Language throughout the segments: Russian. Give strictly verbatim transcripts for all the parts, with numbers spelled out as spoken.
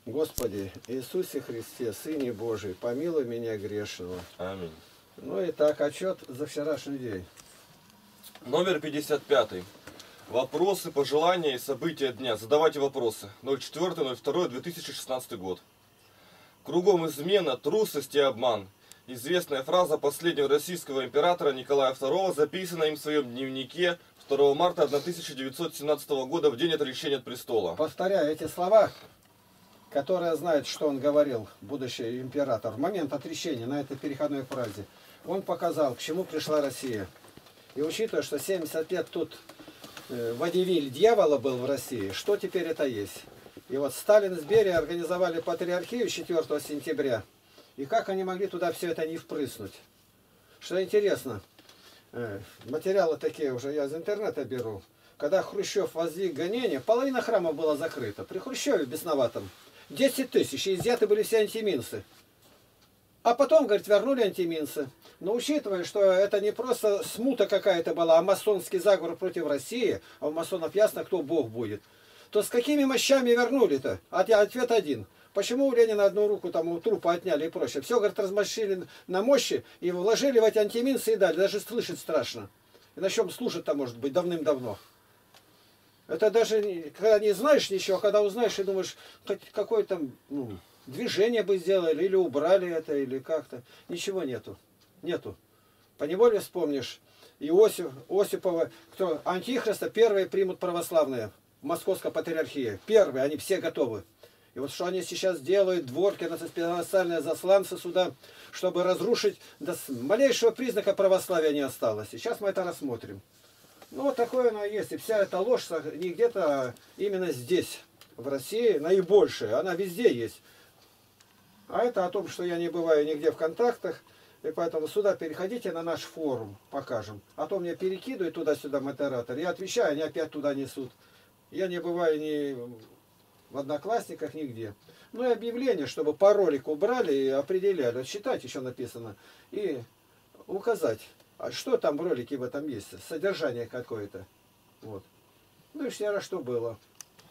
Господи Иисусе Христе, Сыне Божий, помилуй меня грешного. Аминь. Ну и так, отчет за вчерашний день. Номер пятьдесят пять. Вопросы, пожелания и события дня. Задавайте вопросы. ноль четыре ноль два две тысячи шестнадцатый год. Кругом измена, трусость и обман. Известная фраза последнего российского императора Николая второго, записана им в своем дневнике второго марта тысяча девятьсот семнадцатого года, в день отречения от престола. Повторяю эти слова, которые знают, что он говорил, будущий император, в момент отречения на этой переходной фразе. Он показал, к чему пришла Россия. И учитывая, что семьдесят лет тут э, водевиль дьявола был в России, что теперь это есть? И вот Сталин с Берией организовали патриархию четвёртого сентября. И как они могли туда все это не впрыснуть? Что интересно, э, материалы такие уже я из интернета беру. Когда Хрущев воздвиг гонения, половина храмов была закрыта. При Хрущеве бесноватом. десять тысяч, и изъяты были все антиминцы. А потом, говорит, вернули антиминцы. Но учитывая, что это не просто смута какая-то была, а масонский заговор против России, а у масонов ясно, кто Бог будет, то с какими мощами вернули-то? Ответ один. Почему у Ленина одну руку там у трупа отняли и прочее? Все, говорит, размощили на мощи и вложили в эти антиминцы и дали. Даже слышать страшно. И на чем слушать-то, может быть, давным-давно. Это даже, когда не знаешь ничего, а когда узнаешь и думаешь, хоть какое-то ну, движение бы сделали, или убрали это, или как-то. Ничего нету. Нету. Поневоле вспомнишь, Иосиф, Осипова, кто антихриста первые примут православные в Московской патриархии. Первые, они все готовы. И вот что они сейчас делают, Дворкин, это специальные засланцы сюда, чтобы разрушить, до малейшего признака православия не осталось. Сейчас мы это рассмотрим. Ну, вот такое оно есть. И вся эта ложь не где-то именно здесь, в России, наибольшая. Она везде есть. А это о том, что я не бываю нигде в контактах. И поэтому сюда переходите на наш форум, покажем. А то мне перекидывают туда-сюда модератор. Я отвечаю, они опять туда несут. Я не бываю ни в Одноклассниках, нигде. Ну и объявление, чтобы паролик убрали и определяли. Считать еще написано. И указать. А что там в ролике в этом есть? Содержание какое-то. Вот. Ну и вчера что было?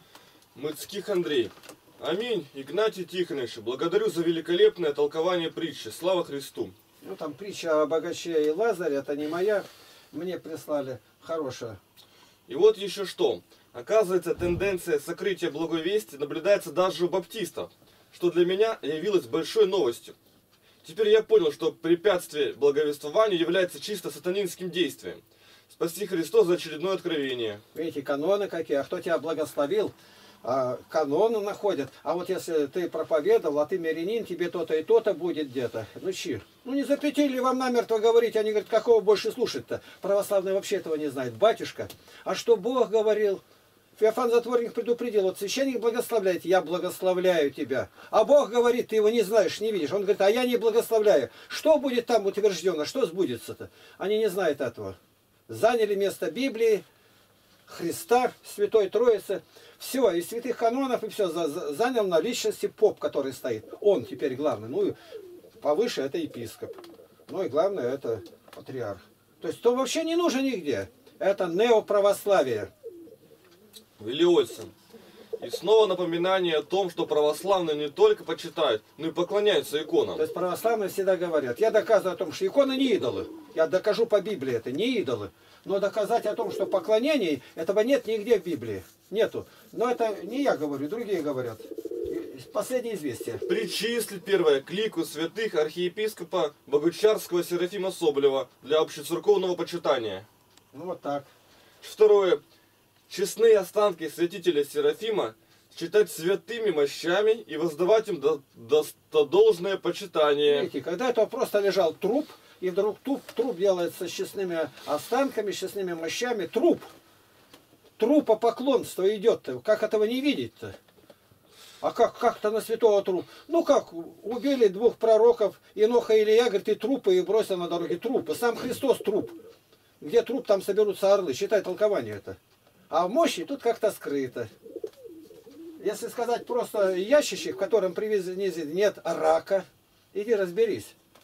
Мыцких Андрей. Аминь, Игнатий Тихонович, благодарю за великолепное толкование притчи. Слава Христу. Ну там притча о богаче и Лазаре, это не моя. Мне прислали хорошая. И вот еще что. Оказывается, тенденция сокрытия благой вести наблюдается даже у баптистов, что для меня явилось большой новостью. Теперь я понял, что препятствие благовествованию является чисто сатанинским действием. Спаси Христос за очередное откровение. Видите, каноны какие. А кто тебя благословил? А, каноны находят. А вот если ты проповедовал, а ты мирянин, тебе то-то и то-то будет где-то. Ну чи? Ну не запретили вам намертво говорить. Они говорят, какого больше слушать-то? Православные вообще этого не знают. Батюшка, а что Бог говорил? Феофан Затворник предупредил, вот священник благословляет, я благословляю тебя. А Бог говорит, ты его не знаешь, не видишь. Он говорит, а я не благословляю. Что будет там утверждено, что сбудется-то? Они не знают этого. Заняли место Библии, Христа, Святой Троицы. Все, из святых канонов и все занял на личности поп, который стоит. Он теперь главный. Ну и повыше это епископ. Ну и главное это патриарх. То есть то вообще не нужен нигде. Это неоправославие. Вилиольсон. И снова напоминание о том, что православные не только почитают, но и поклоняются иконам. То есть православные всегда говорят, я доказываю о том, что иконы не идолы. Я докажу по Библии это, не идолы. Но доказать о том, что поклонение, этого нет нигде в Библии. Нету. Но это не я говорю, другие говорят. Последнее известие. Причислить первое к лику святых архиепископа Богучарского Серафима Соболева для общецерковного почитания. Ну вот так. Второе. Честные останки святителя Серафима считать святыми мощами и воздавать им до, до, до должное почитание. Видите, когда это просто лежал труп, и вдруг труп, труп делается с честными останками, с честными мощами. Труп. Трупопоклонство идет-то. Как этого не видеть-то? А как, как-то на святого труп? Ну как, убили двух пророков, Иноха и Илия, говорит, и трупы, и бросил на дороге трупы. Сам Христос труп. Где труп, там соберутся орлы. Считай толкование это. А в мощи тут как-то скрыто. Если сказать просто ящичек, в котором привезли, нет рака, иди разберись.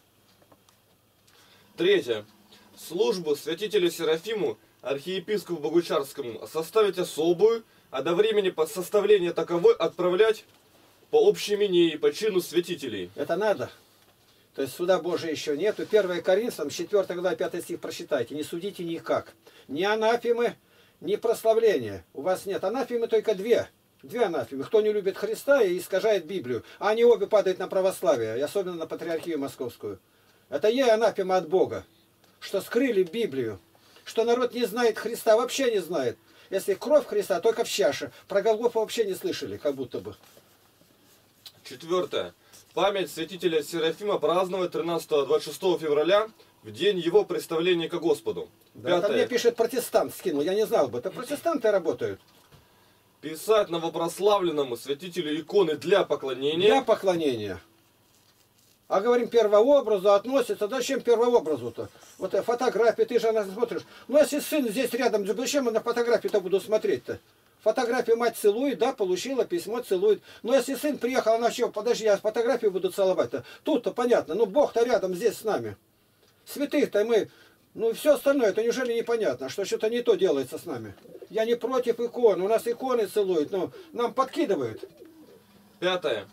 Третье. Службу святителю Серафиму, архиепископу Богучарскому, составить особую, а до времени под составление таковой отправлять по общеимении, по чину святителей. Это надо. То есть суда Божия еще нету. первое Коринфянам, четвёртая глава, пятый стих прочитайте. Не судите никак. Ни анафемы, ни прославления. У вас нет анафемы, только две. Две анафемы. Кто не любит Христа и искажает Библию. А они обе падают на православие, и особенно на патриархию московскую. Это ей анафема от Бога. Что скрыли Библию. Что народ не знает Христа, вообще не знает. Если кровь Христа, только в чаше. Про Голгофу вообще не слышали, как будто бы. Четвертое. Память святителя Серафима праздновать тринадцатого-двадцать шестого февраля в день его представления ко Господу. Да, это мне пишет протестант, скинул, я не знал бы. Это протестанты работают. Писать новопрославленному святителю иконы для поклонения. Для поклонения. А говорим, первообразу относится. Зачем первообразу-то? Вот фотографии, ты же она смотришь. Ну, если сын здесь рядом, зачем я на фотографии-то буду смотреть-то? Фотографию мать целует, да, получила письмо, целует. Но если сын приехал, она что, подожди, я фотографию буду целовать-то. Тут-то понятно, ну Бог-то рядом здесь с нами. Святых-то мы, ну и все остальное, это неужели непонятно, что что-то не то делается с нами? Я не против икон, у нас иконы целуют, но нам подкидывают. Пятое.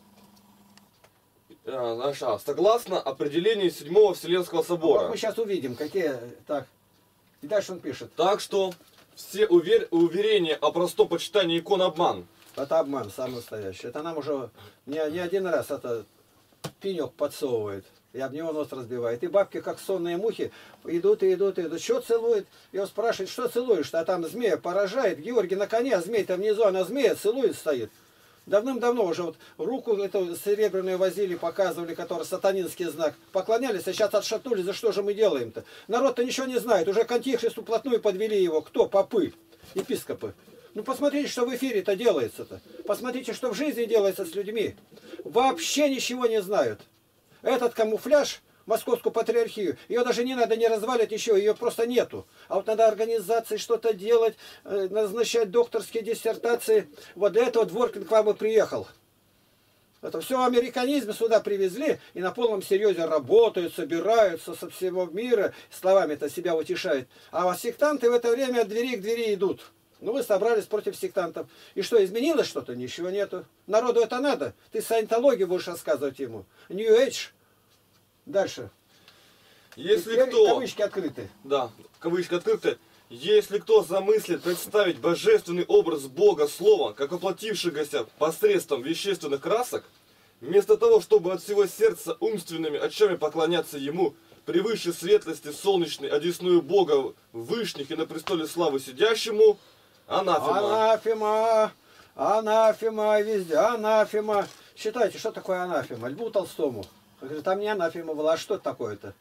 А, согласно определению Седьмого Вселенского собора. Вот мы сейчас увидим, какие... Так, и дальше он пишет. Так что... Все увер... уверения о простом почитании икон обман. Это обман самый настоящий. Это нам уже не, не один раз это пенек подсовывает. И об него нос разбивает. И бабки, как сонные мухи, идут и идут и идут. Что целует? Его спрашивают, что целуешь? А там змея поражает. Георгий на коне, а змей-то внизу, она змея целует, стоит. Давным-давно уже вот руку эту серебряную возили, показывали, который сатанинский знак. Поклонялись, а сейчас отшатнули. За что же мы делаем-то? Народ-то ничего не знает. Уже к антихристу вплотную подвели его. Кто? Попы, епископы. Ну посмотрите, что в эфире-то делается-то. Посмотрите, что в жизни делается с людьми. Вообще ничего не знают. Этот камуфляж, московскую патриархию, ее даже не надо не развалить еще, ее просто нету. А вот надо организации что-то делать, назначать докторские диссертации. Вот для этого Дворкин к вам и приехал. Это все американизм сюда привезли и на полном серьезе работают, собираются со всего мира, словами-то себя утешают. А сектанты в это время от двери к двери идут. Ну вы собрались против сектантов. И что, изменилось что-то? Ничего нету. Народу это надо. Ты саентологию будешь рассказывать ему. New Age. Дальше. Если Теперь кто... Кавычки открыты. Да, кавычки открыты. Если кто замыслит представить божественный образ Бога Слова, как воплотившегося посредством вещественных красок, вместо того, чтобы от всего сердца умственными очами поклоняться Ему, превыше светлости солнечной, одесную Бога вышних и на престоле славы сидящему, анафема. Анафема, анафема везде, анафема. Считайте, что такое анафема? Льву Толстому. Говорит, там не анафема была, а что это такое-то?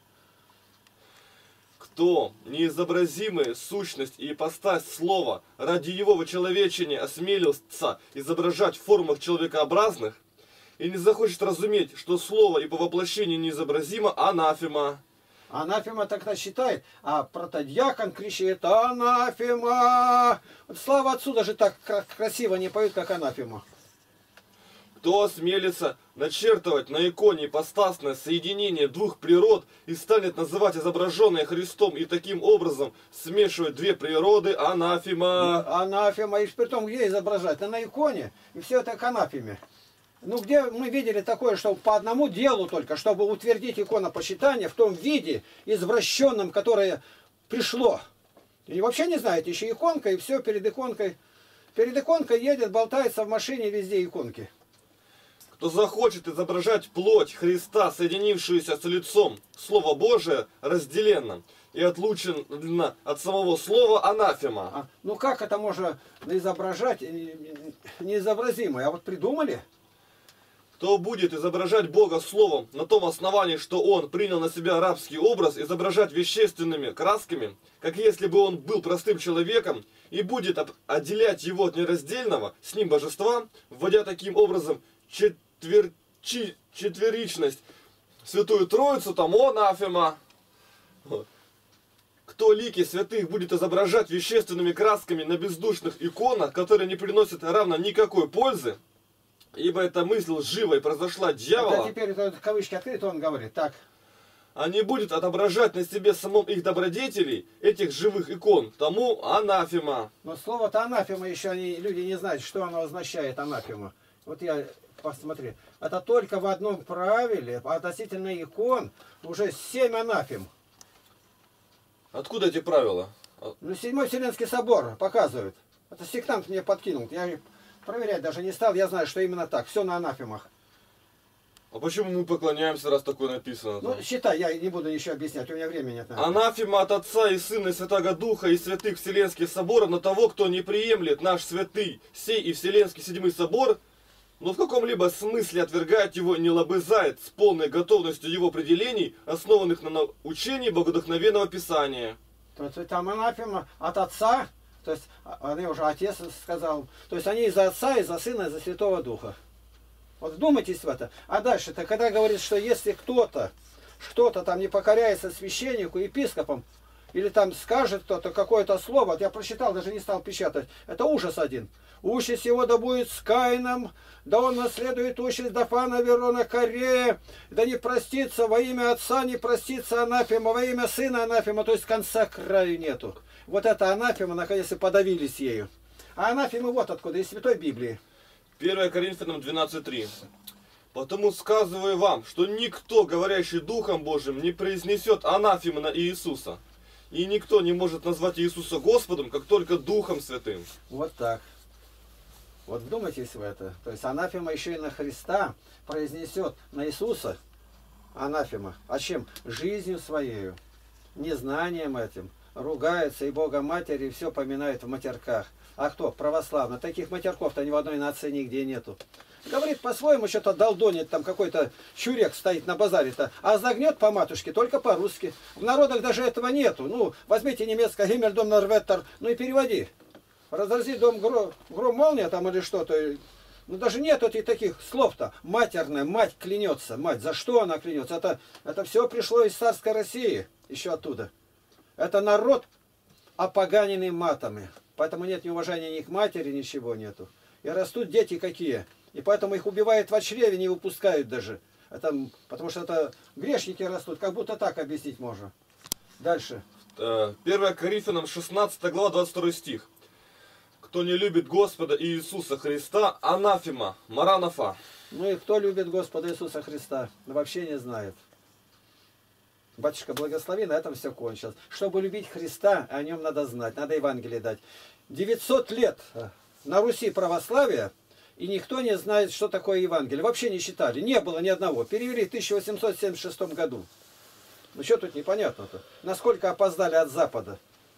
Кто неизобразимая сущность и ипостась слова ради его вочеловечения осмелился изображать в формах человекообразных и не захочет разуметь, что слово и по воплощению неизобразимо, анафема. Анафема так-то считает, а протодьякон кричит анафема. Вот слава отцу даже так красиво не поют, как анафема. Кто осмелится начертывать на иконе ипостасное соединение двух природ и станет называть изображенное Христом и таким образом смешивать две природы, анафема. Анафема, и при том где изображать? На иконе, и все это к анафеме. Ну где мы видели такое, что по одному делу только, чтобы утвердить иконопочитание в том виде извращенном, которое пришло. И вообще не знаете, еще иконка, и все перед иконкой. Перед иконкой едет, болтается в машине, везде иконки. Кто захочет изображать плоть Христа, соединившуюся с лицом, Слово Божие разделенно и отлучено от самого слова, анафема. А, ну как это можно изображать неизобразимое? А вот придумали? Кто будет изображать Бога Словом на том основании, что Он принял на себя рабский образ, изображать вещественными красками, как если бы Он был простым человеком, и будет отделять Его от нераздельного с Ним божества, вводя таким образом четвер... четверичность Святую Троицу, тому анафема. Кто лики святых будет изображать вещественными красками на бездушных иконах, которые не приносят равно никакой пользы, ибо эта мысль лживая произошла от дьявола, а теперь это кавычки открыты, он говорит, так. А не будет отображать на себе самом их добродетелей, этих живых икон, тому анафема. Но слово-то анафема еще они, люди не знают, что оно означает, анафема. Вот я, посмотри, это только в одном правиле, относительно икон, уже семь анафем. Откуда эти правила? Ну, Седьмой Вселенский собор показывает. Это сектант мне подкинул. Я проверять даже не стал, я знаю, что именно так. Все на анафемах. А почему мы поклоняемся, раз такое написано? Ну, там? считай, я не буду еще объяснять, у меня времени нет. наверное. Анафема от Отца и Сына и Святаго Духа и святых Вселенских соборов на того, кто не приемлет наш святый сей и Вселенский Седьмой собор, но в каком-либо смысле отвергает его, не лобызает с полной готовностью его определений, основанных на учении богодухновенного Писания. То есть там анафема от Отца, то есть они уже Отец сказал, то есть они из-за Отца, из-за Сына, из-за Святого Духа. Вот вдумайтесь в это. А дальше-то, когда говорит, что если кто-то, кто-то там не покоряется священнику, епископам, или там скажет кто-то какое-то слово, вот я прочитал, даже не стал печатать, это ужас один. Участь его да будет с Каином, да он наследует участь Дафана, Верона, Корея, да не простится во имя Отца, не простится анафема, во имя Сына анафема, то есть конца краю нету. Вот это анафема, наконец-то подавились ею. А анафема вот откуда, из Святой Библии. первое Коринфянам двенадцать три. Потому сказываю вам, что никто, говорящий Духом Божьим, не произнесет анафемы на Иисуса. И никто не может назвать Иисуса Господом, как только Духом Святым. Вот так. Вот вдумайтесь в это. То есть анафема еще и на Христа произнесет, на Иисуса анафема. А чем? Жизнью своею, незнанием этим. Ругается и Бога Матери, и все поминает в матерках. А кто? Православный. Таких матерков-то ни в одной нации нигде нету. Говорит по-своему, что-то долдонит, там какой-то чурек стоит на базаре-то, а загнет по матушке только по-русски. В народах даже этого нету. Ну, возьмите немецкое Гиммельдом Норветтер, ну и переводи. Разрази дом гром, гром молния там или что-то. Ну даже нет этих таких слов-то. Матерная, мать клянется. Мать, за что она клянется? Это, это все пришло из царской России, еще оттуда. Это народ, опоганенный матами. Поэтому нет ни уважения ни к матери, ничего нету. И растут дети какие. И поэтому их убивают в чреве, не выпускают даже. Это, потому что это грешники растут. Как будто так объяснить можно. Дальше. первое Коринфянам шестнадцатая глава, двадцать второй стих. Кто не любит Господа Иисуса Христа, анафема, маранафа. Ну и кто любит Господа Иисуса Христа, вообще не знает. Батюшка, благослови, на этом все кончилось. Чтобы любить Христа, о нем надо знать, надо Евангелие дать. девятьсот лет на Руси православия, и никто не знает, что такое Евангелие. Вообще не считали, не было ни одного. Перевели в тысяча восемьсот семьдесят шестом году. Ну что тут непонятно-то? Насколько опоздали от Запада?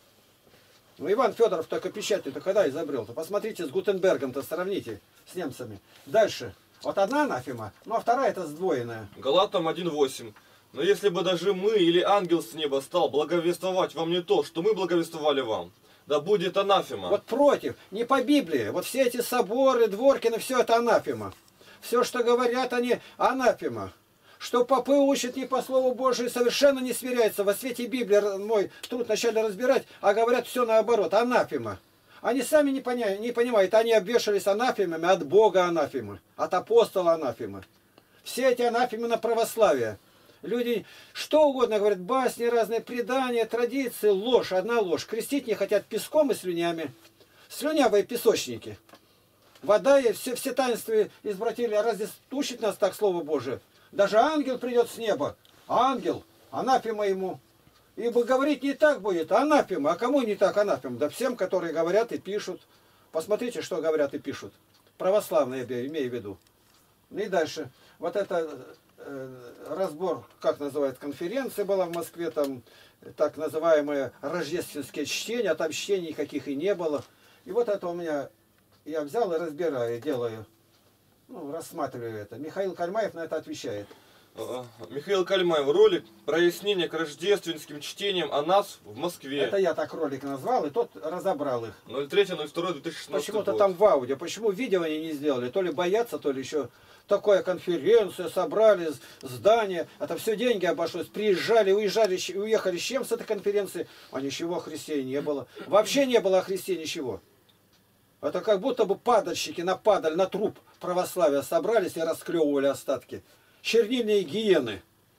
Ну Иван Федоров только печать-то когда изобрел-то? Посмотрите с Гутенбергом-то, сравните с немцами. Дальше. Вот одна анафема, ну а вторая это сдвоенная. Галатам один восемь. Но если бы даже мы или ангел с неба стал благовествовать вам не то, что мы благовествовали вам, да будет анафема. Вот против, не по Библии. Вот все эти соборы, Дворкины, все это анафема. Все, что говорят они, анафема. Что попы учат не по Слову Божию, совершенно не сверяется. Во свете Библии мой труд вначале разбирать, а говорят все наоборот, анафема. Они сами не, поня... не понимают, они обвешались анафемами от Бога анафемы, от апостола анафемы. Все эти анафемы на православие. Люди что угодно говорят, басни, разные предания, традиции, ложь, одна ложь. Крестить не хотят песком и слюнями. Слюнявые песочники. Вода и все, все таинства извратили. А разве тушит нас так Слово Божие? Даже ангел придет с неба. Ангел, анафема ему. Ибо говорить не так будет, анафема. А кому не так анафема? Да всем, которые говорят и пишут. Посмотрите, что говорят и пишут. Православные, имею в виду. Ну и дальше. Вот это... разбор, как называют, конференция была в Москве, там так называемые рождественские чтения, а там чтений никаких и не было. И вот это у меня, я взял и разбираю, делаю, ну, рассматриваю это. Михаил Кальмаев на это отвечает. Михаил Кальмаев, ролик «Прояснение к рождественским чтениям о нас в Москве». Это я так ролик назвал, и тот разобрал их. ноль третье ноль второе две тысячи шестнадцатый Почему-то год. там в аудио, почему видео они не сделали, то ли боятся, то ли еще... Такая конференция, собрали здание, это все деньги обошлось, приезжали, уезжали, уехали с чем с этой конференции, а ничего о Христе не было. Вообще не было о Христе ничего. Это как будто бы падальщики нападали на труп православия, собрались и расклевывали остатки. Чернильные гиены.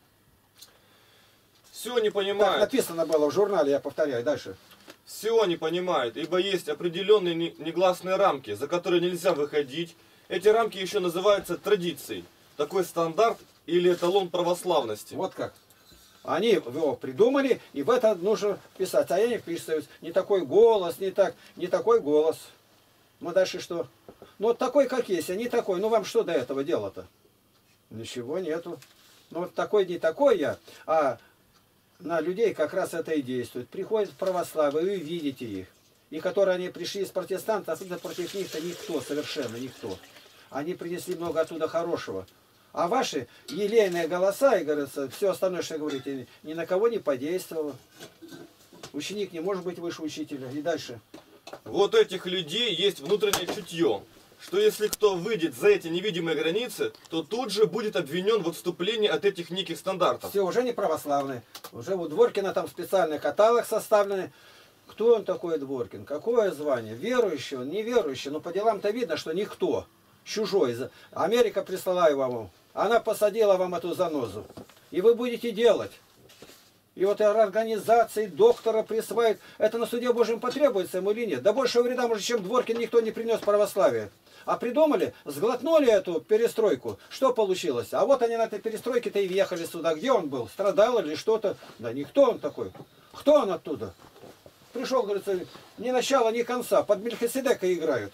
Все не понимают. Так написано было в журнале, я повторяю, дальше. Все не понимают, ибо есть определенные негласные рамки, за которые нельзя выходить. Эти рамки еще называются традицией. Такой стандарт или эталон православности. Вот как. Они его придумали, и в это нужно писать. А я не вписываюсь. Не такой голос, не так, не такой голос. Ну дальше что? Ну вот такой, как есть, а не такой. Ну вам что до этого дела-то? Ничего нету. Ну вот такой, не такой я, а на людей как раз это и действует. Приходят в православие, вы видите их. И которые они пришли из протестантов, оттуда против них-то никто, совершенно никто. Они принесли много оттуда хорошего. А ваши елейные голоса, и говорится, все остальное, что говорите, ни на кого не подействовало. Ученик не может быть выше учителя. И дальше. Вот этих людей есть внутреннее чутье, что если кто выйдет за эти невидимые границы, то тут же будет обвинен в отступлении от этих неких стандартов. Все, уже не православные. Уже у Дворкина там специальный каталог составленный. Кто он такой, Дворкин? Какое звание? Верующий он, неверующий. Но по делам-то видно, что никто. Чужой. Америка прислала его вам. Она посадила вам эту занозу. И вы будете делать. И вот организации, доктора присваивают. Это на суде Божьем потребуется ему или нет? Да большего вреда, может, чем Дворкин, никто не принес православие. А придумали, сглотнули эту перестройку. Что получилось? А вот они на этой перестройке-то и въехали сюда. Где он был? Страдал или что-то? Да никто он такой. Кто он оттуда? Пришел, говорится, ни начала, ни конца. Под Мельхиседека играют.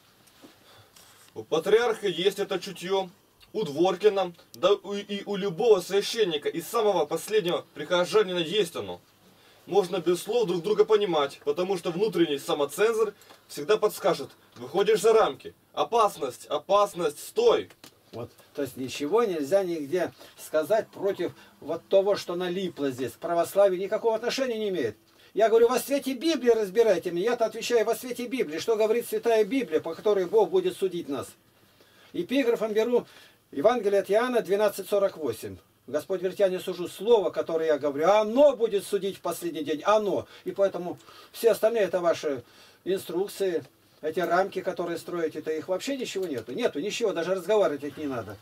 У патриарха есть это чутье. У Дворкина, да и у любого священника, из самого последнего прихожанина есть оно. Можно без слов друг друга понимать, потому что внутренний самоцензор всегда подскажет: выходишь за рамки, опасность, опасность, стой. Вот, то есть ничего нельзя нигде сказать против вот того, что налипло здесь. К православию никакого отношения не имеет. Я говорю, во свете Библии разбирайте меня. Я-то отвечаю во свете Библии. Что говорит Святая Библия, по которой Бог будет судить нас. Эпиграфом беру Евангелие от Иоанна двенадцать сорок восемь. Господь говорит, я не сужу слово, которое я говорю, а оно будет судить в последний день. Оно. И поэтому все остальные это ваши инструкции, эти рамки, которые строите, это их вообще ничего нету. Нету ничего, даже разговаривать их не надо.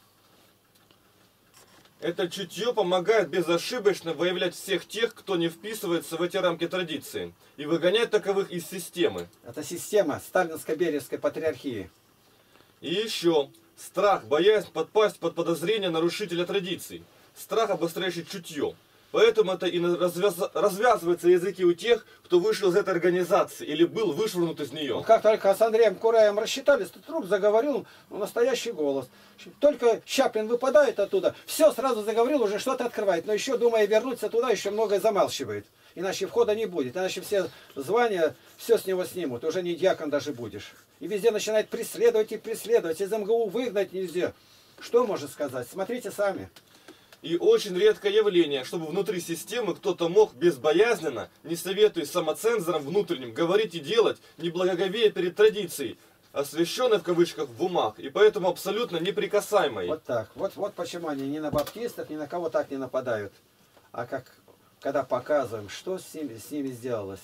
Это чутье помогает безошибочно выявлять всех тех, кто не вписывается в эти рамки традиции, и выгонять таковых из системы. Это система сталинско-беревской патриархии. И еще страх, боязнь подпасть под подозрение нарушителя традиций. Страх, обостряющий чутье. Поэтому это и развяз... развязываются языки у тех, кто вышел из этой организации или был вышвырнут из нее. Вот как только с Андреем Кураем рассчитались, то труп заговорил, ну, настоящий голос. Только Чаплин выпадает оттуда, все сразу заговорил, уже что-то открывает. Но еще, думая вернуться туда, еще многое замалчивает. Иначе входа не будет, иначе все звания, все с него снимут. Уже не дьякон даже будешь. И везде начинает преследовать и преследовать. Из МГУ выгнать нельзя. Что можно сказать? Смотрите сами. И очень редкое явление, чтобы внутри системы кто-то мог безбоязненно, не советуясь самоцензором внутренним, говорить и делать, не благоговея перед традицией, освященной в кавычках в умах, и поэтому абсолютно неприкасаемой. Вот так. Вот, вот почему они ни на баптистов, ни на кого так не нападают. А как, когда показываем, что с ними, с ними сделалось.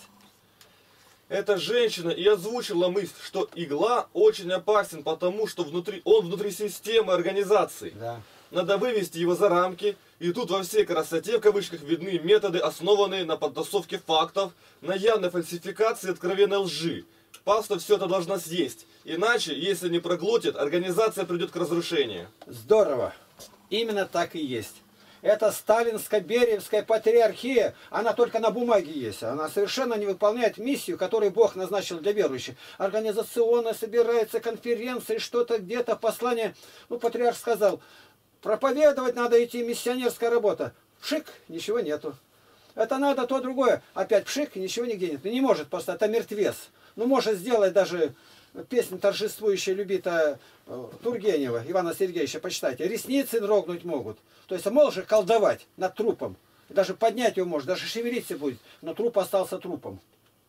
Эта женщина и озвучила мысль, что игла очень опасен, потому что внутри, он внутри системы организации. Да. Надо вывести его за рамки, и тут во всей красоте, в кавычках, видны методы, основанные на подтасовке фактов, на явной фальсификации и откровенной лжи. Паства все это должна съесть, иначе, если не проглотит, организация придет к разрушению. Здорово. Именно так и есть. Это сталинско-бериевская патриархия, она только на бумаге есть. Она совершенно не выполняет миссию, которую Бог назначил для верующих. Организационно собирается конференции, что-то где-то, послание. Ну, патриарх сказал, проповедовать надо идти, миссионерская работа. Пшик, ничего нету. Это надо то, другое. Опять пшик, ничего нигде нет. Не может просто, это мертвец. Ну, может сделать даже песню торжествующая любита Тургенева, Ивана Сергеевича, почитайте. Ресницы дрогнуть могут. То есть может колдовать над трупом. Даже поднять его может, даже шевелиться будет. Но труп остался трупом.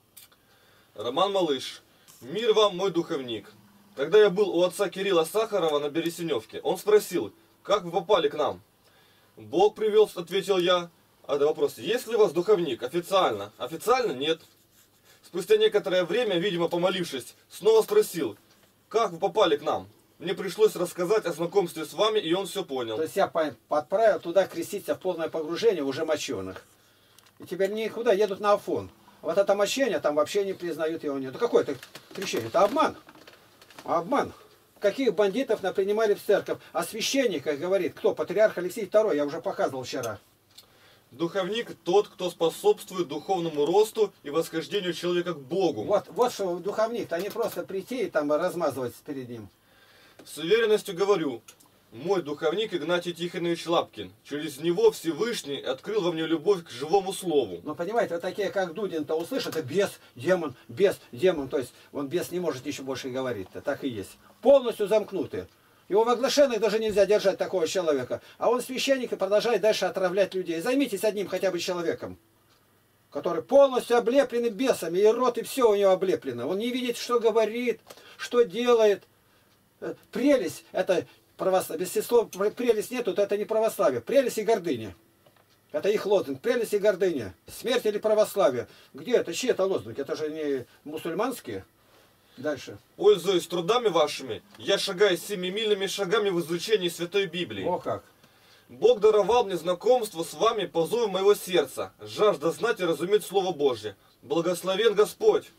Роман Малыш. Мир вам, мой духовник. Когда я был у отца Кирилла Сахарова на Бересеневке, он спросил, как вы попали к нам? Бог привел, ответил я. А да вопрос, есть ли у вас духовник? Официально? Официально нет. Спустя некоторое время, видимо помолившись, снова спросил, как вы попали к нам? Мне пришлось рассказать о знакомстве с вами, и он все понял. То есть я отправил туда креститься в полное погружение уже моченых. И теперь никуда едут на Афон. Вот это мощение там вообще не признают его нет. Ну какое это крещение? Это обман. Обман. каких бандитов напринимали в церковь. А священника, говорит, кто? Патриарх Алексей второй, я уже показывал вчера. Духовник тот, кто способствует духовному росту и восхождению человека к Богу. Вот, вот что духовник-то, а не просто прийти и там размазывать перед ним. С уверенностью говорю, мой духовник Игнатий Тихонович Лапкин. Через него Всевышний открыл во мне любовь к живому слову. Ну, понимаете, вот такие, как Дудин-то услышат, это бес, демон, бес, демон. То есть, он бес не может еще больше говорить-то, так и есть. Полностью замкнуты. Его в оглашенных даже нельзя держать такого человека. А он священник и продолжает дальше отравлять людей. Займитесь одним хотя бы человеком, который полностью облепленный бесами, и рот, и все у него облеплено. Он не видит, что говорит, что делает. Прелесть, это православие. Без слов прелесть нету, то это не православие. Прелесть и гордыня. Это их лозунг. Прелесть и гордыня. Смерть или православие. Где это? Чьи это лозунги? Это же не мусульманские. Дальше. Пользуясь трудами вашими, я шагаю семимильными шагами в изучении Святой Библии. О как. Бог даровал мне знакомство с вами по зову моего сердца, жажда знать и разуметь Слово Божье. Благословен Господь.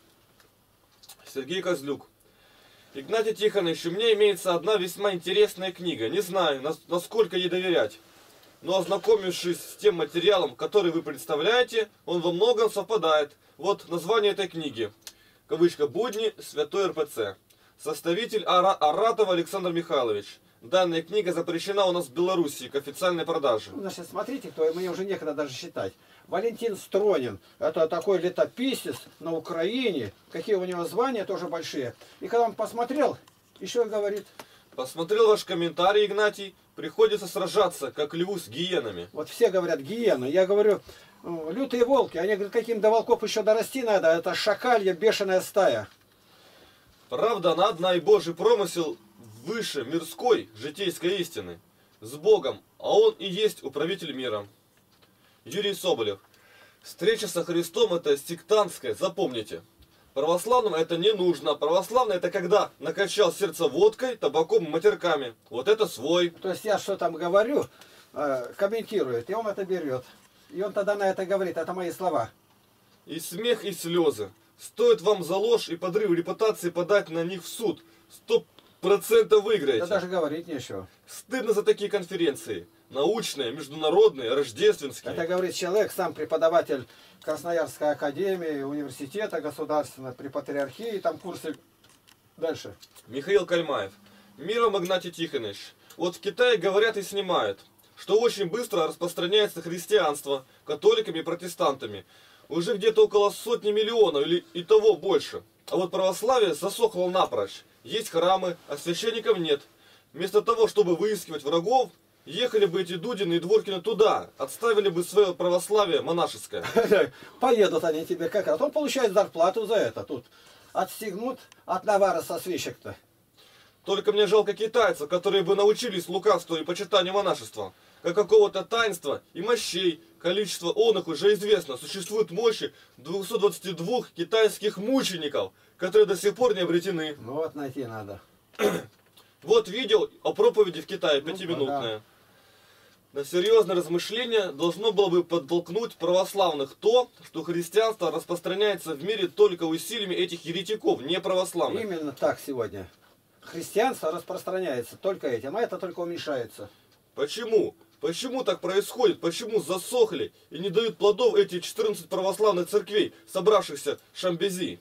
Сергей Козлюк. Игнатий Тихонович, у меня имеется одна весьма интересная книга. Не знаю, насколько ей доверять. Но ознакомившись с тем материалом, который вы представляете, он во многом совпадает. Вот название этой книги. Кавычка «Будни Святой РПЦ». Составитель Ара Аратов Александр Михайлович. Данная книга запрещена у нас в Белоруссии к официальной продаже. Значит, смотрите, кто, мне уже некогда даже считать. Валентин Стронин, это такой летописец на Украине. Какие у него звания, тоже большие. И когда он посмотрел, еще говорит... Посмотрел ваш комментарий, Игнатий. Приходится сражаться, как льву с гиенами. Вот все говорят гиены. Я говорю, лютые волки. Они говорят, каким до волков еще дорасти надо. Это шакалья, бешеная стая. Правда, она одна, и Божий промысел выше мирской, житейской истины. С Богом, а Он и есть управитель мира. Юрий Соболев. Встреча со Христом это сектантская, запомните. Православным это не нужно. Православное это когда накачал сердце водкой, табаком и матерками. Вот это свой. То есть я что там говорю, комментирует, и он это берет. И он тогда на это говорит, это мои слова. И смех, и слезы. Стоит вам за ложь и подрыв репутации подать на них в суд. Сто процентов выиграете. Да даже говорить нечего. Стыдно за такие конференции. Научные, международные, рождественские. Это говорит человек, сам преподаватель Красноярской академии, университета государственного, при патриархии, там курсы. Дальше. Михаил Кальмаев. Мир вам, Игнатий Тихонович. Вот в Китае говорят и снимают, что очень быстро распространяется христианство католиками и протестантами. Уже где-то около сотни миллионов или и того больше. А вот православие засохло напрочь. Есть храмы, а священников нет. Вместо того, чтобы выискивать врагов, ехали бы эти Дудины и Дворкины туда, отставили бы свое православие монашеское. Поедут они тебе как раз. Он получает зарплату за это. Тут отстегнут от навара со свечек-то. Только мне жалко китайцев, которые бы научились лукавству и почитанию монашества. Как какого-то таинства и мощей. Количество оных уже известно. Существует мощи двухсот двадцати двух китайских мучеников, которые до сих пор не обретены. Ну вот найти надо. Вот видео о проповеди в Китае, пятиминутное. Ну, да. На серьезное размышление должно было бы подтолкнуть православных то, что христианство распространяется в мире только усилиями этих еретиков, не православных. Именно так сегодня. Христианство распространяется только этим, а это только уменьшается. Почему? Почему так происходит? Почему засохли и не дают плодов эти четырнадцать православных церквей, собравшихся в Шамбези?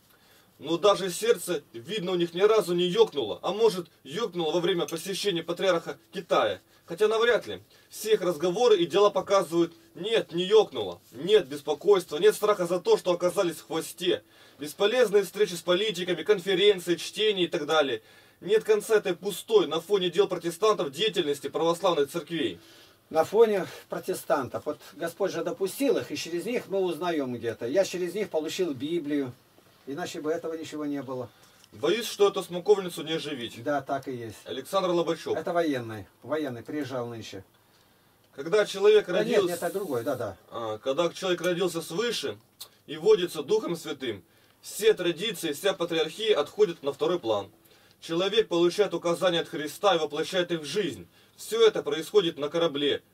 Но даже сердце, видно, у них ни разу не ёкнуло, а может, ёкнуло во время посещения патриарха Китая. Хотя навряд ли. Все их разговоры и дела показывают, нет, не ёкнуло, нет беспокойства, нет страха за то, что оказались в хвосте. Бесполезные встречи с политиками, конференции, чтения и так далее. Нет конца этой пустой на фоне дел протестантов деятельности православных церквей. На фоне протестантов. Вот Господь же допустил их, и через них мы узнаем где-то. Я через них получил Библию. Иначе бы этого ничего не было. Боюсь, что эту смоковницу не оживить. Да, так и есть. Александр Лобачев. Это военный. Военный приезжал нынче. Когда человек Да родился... Нет, это другой, да-да. А, когда человек родился свыше и водится Духом Святым, все традиции, вся патриархия отходят на второй план. Человек получает указания от Христа и воплощает их в жизнь. Все это происходит на корабле,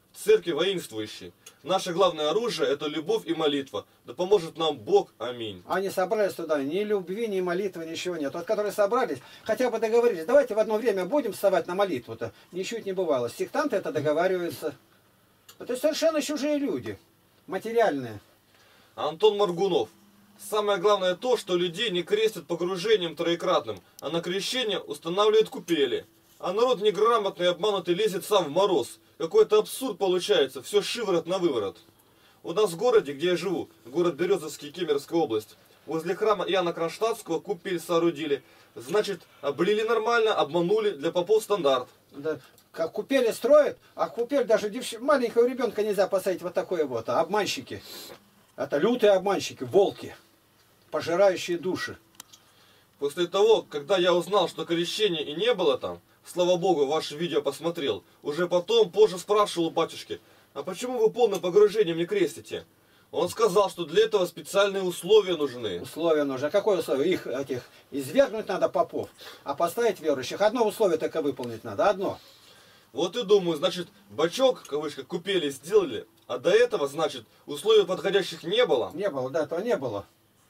церкви воинствующей. Наше главное оружие – это любовь и молитва. Да поможет нам Бог. Аминь. Они собрались туда, ни любви, ни молитвы, ничего нет. Вот которые собрались, хотя бы договорились, давайте в одно время будем вставать на молитву-то. Ничуть не бывало. Сектанты это договариваются. Это совершенно чужие люди, материальные. Антон Моргунов. Самое главное то, что людей не крестят погружением троекратным, а на крещение устанавливают купели. А народ неграмотный и обманутый лезет сам в мороз. Какой-то абсурд получается, все шиворот на выворот. У нас в городе, где я живу, город Березовский, Кемеровская область, возле храма Иоанна Кронштадтского купель соорудили. Значит, облили нормально, обманули, для попов стандарт. Да, как купели строят, а купель даже девч... маленького ребенка нельзя посадить вот такое вот. А обманщики. Это лютые обманщики, волки, пожирающие души. После того, когда я узнал, что крещения и не было там, слава Богу, ваше видео посмотрел, уже потом, позже спрашивал у батюшки, а почему вы полным погружением не крестите? Он сказал, что для этого специальные условия нужны. Условия нужны. А какое условие? Их этих извергнуть надо попов, а поставить верующих. Одно условие только выполнить надо, одно. Вот и думаю, значит, бачок, кавычка, купели сделали, а до этого, значит, условий подходящих не было. Не было, до этого не было.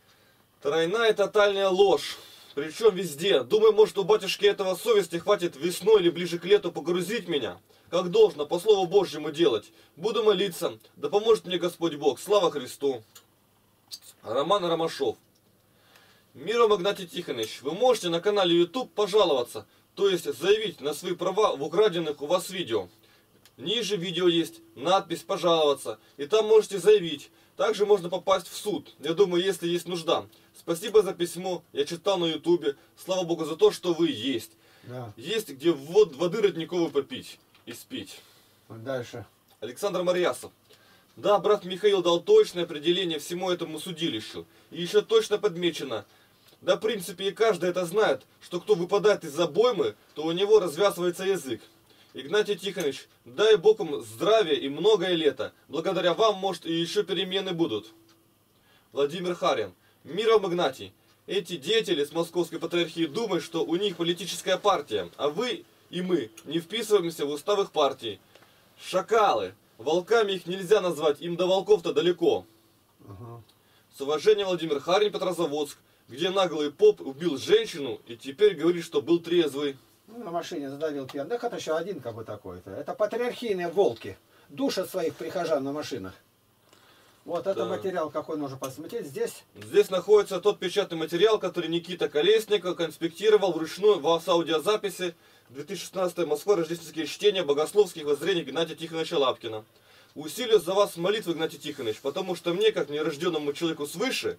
Тройная тотальная ложь. Причем везде. Думаю, может, у батюшки этого совести хватит весной или ближе к лету погрузить меня, как должно, по Слову Божьему делать. Буду молиться, да поможет мне Господь Бог. Слава Христу. Роман Ромашов. Мир вам, Игнатий Тихонович. Вы можете на канале YouTube пожаловаться, то есть заявить на свои права в украденных у вас видео. Ниже видео есть надпись «Пожаловаться», и там можете заявить. Также можно попасть в суд, я думаю, если есть нужда. Спасибо за письмо, я читал на ютубе. Слава Богу за то, что вы есть. Да. Есть где вод, воды родниковой попить и спить. Дальше. Александр Марьясов. Да, брат Михаил дал точное определение всему этому судилищу. И еще точно подмечено. Да, в принципе, и каждый это знает, что кто выпадает из обоймы, то у него развязывается язык. Игнатий Тихонович, дай Бог вам здравия и многое лето. Благодаря вам, может, и еще перемены будут. Владимир Харин. Мир вам, Игнатий. Эти деятели с Московской Патриархии думают, что у них политическая партия, а вы и мы не вписываемся в устав их партии. Шакалы. Волками их нельзя назвать, им до волков-то далеко. Ага. С уважением, Владимир Харин, Петрозаводск, где наглый поп убил женщину и теперь говорит, что был трезвый. Ну, на машине задавил пьян. Да это еще один как бы такой-то. Это патриархийные волки. Душат своих прихожан на машинах. Вот это Да. материал, какой нужно посмотреть. Здесь Здесь находится тот печатный материал, который Никита Колесников конспектировал вручную в аудиозаписи две тысячи шестнадцатая Москва, рождественские чтения богословских воззрений Игнатия Тихоновича Лапкина. Усилию за вас молитвы, Игнатий Тихонович, потому что мне, как нерожденному человеку свыше,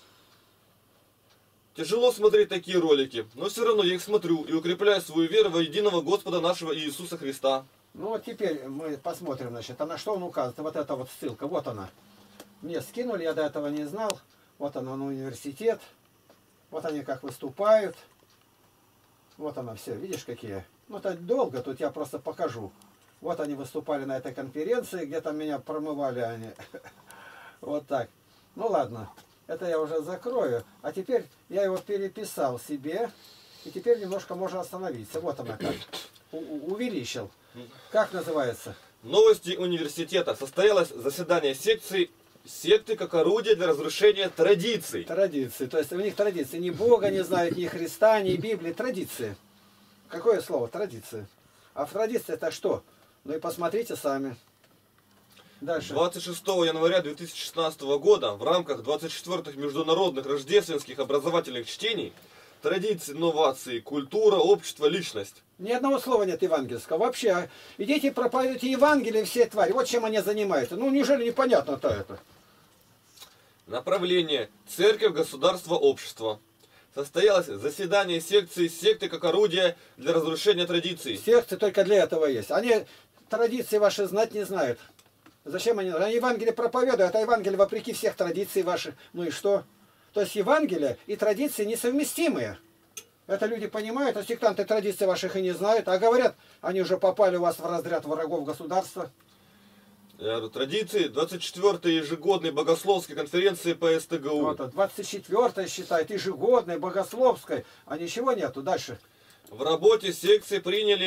тяжело смотреть такие ролики, но все равно я их смотрю и укрепляю свою веру во единого Господа нашего Иисуса Христа. Ну вот теперь мы посмотрим, значит, а на что он указывает. Вот эта вот ссылка, вот она. Мне скинули, я до этого не знал. Вот она на университет. Вот они как выступают. Вот она все, видишь какие. Ну это долго, тут я просто покажу. Вот они выступали на этой конференции, где там меня промывали они. Вот так. Ну ладно, это я уже закрою. А теперь я его переписал себе. И теперь немножко можно остановиться. Вот она как. У- увеличил. Как называется? Новости университета. Состоялось заседание секции секты как орудие для разрушения традиций. Традиции. То есть у них традиции. Ни Бога не знают, ни Христа, ни Библии. Традиции. Какое слово? Традиции. А в традиции это что? Ну и посмотрите сами. Дальше. двадцать шестого января две тысячи шестнадцатого года в рамках двадцать четвёртых международных рождественских образовательных чтений традиции, инновации, культура, общество, личность. Ни одного слова нет евангельского. Вообще, идите проповедуйте Евангелие все твари. Вот чем они занимаются. Ну неужели непонятно-то это? Направление. Церковь, государство, общество. Состоялось заседание секции секты как орудие для разрушения традиций. Секции только для этого есть. Они традиции ваши знать не знают. Зачем они? Они Евангелие проповедуют, а Евангелие вопреки всех традиций ваших. Ну и что? То есть Евангелие и традиции несовместимые. Это люди понимают, а сектанты традиций ваших и не знают. А говорят, они уже попали у вас в разряд врагов государства. Я говорю, традиции двадцать четвёртой ежегодной богословской конференции по эс тэ гэ у. Вот, двадцать четвёртая считает, ежегодной, богословской. А ничего нету. Дальше. В работе секции приняли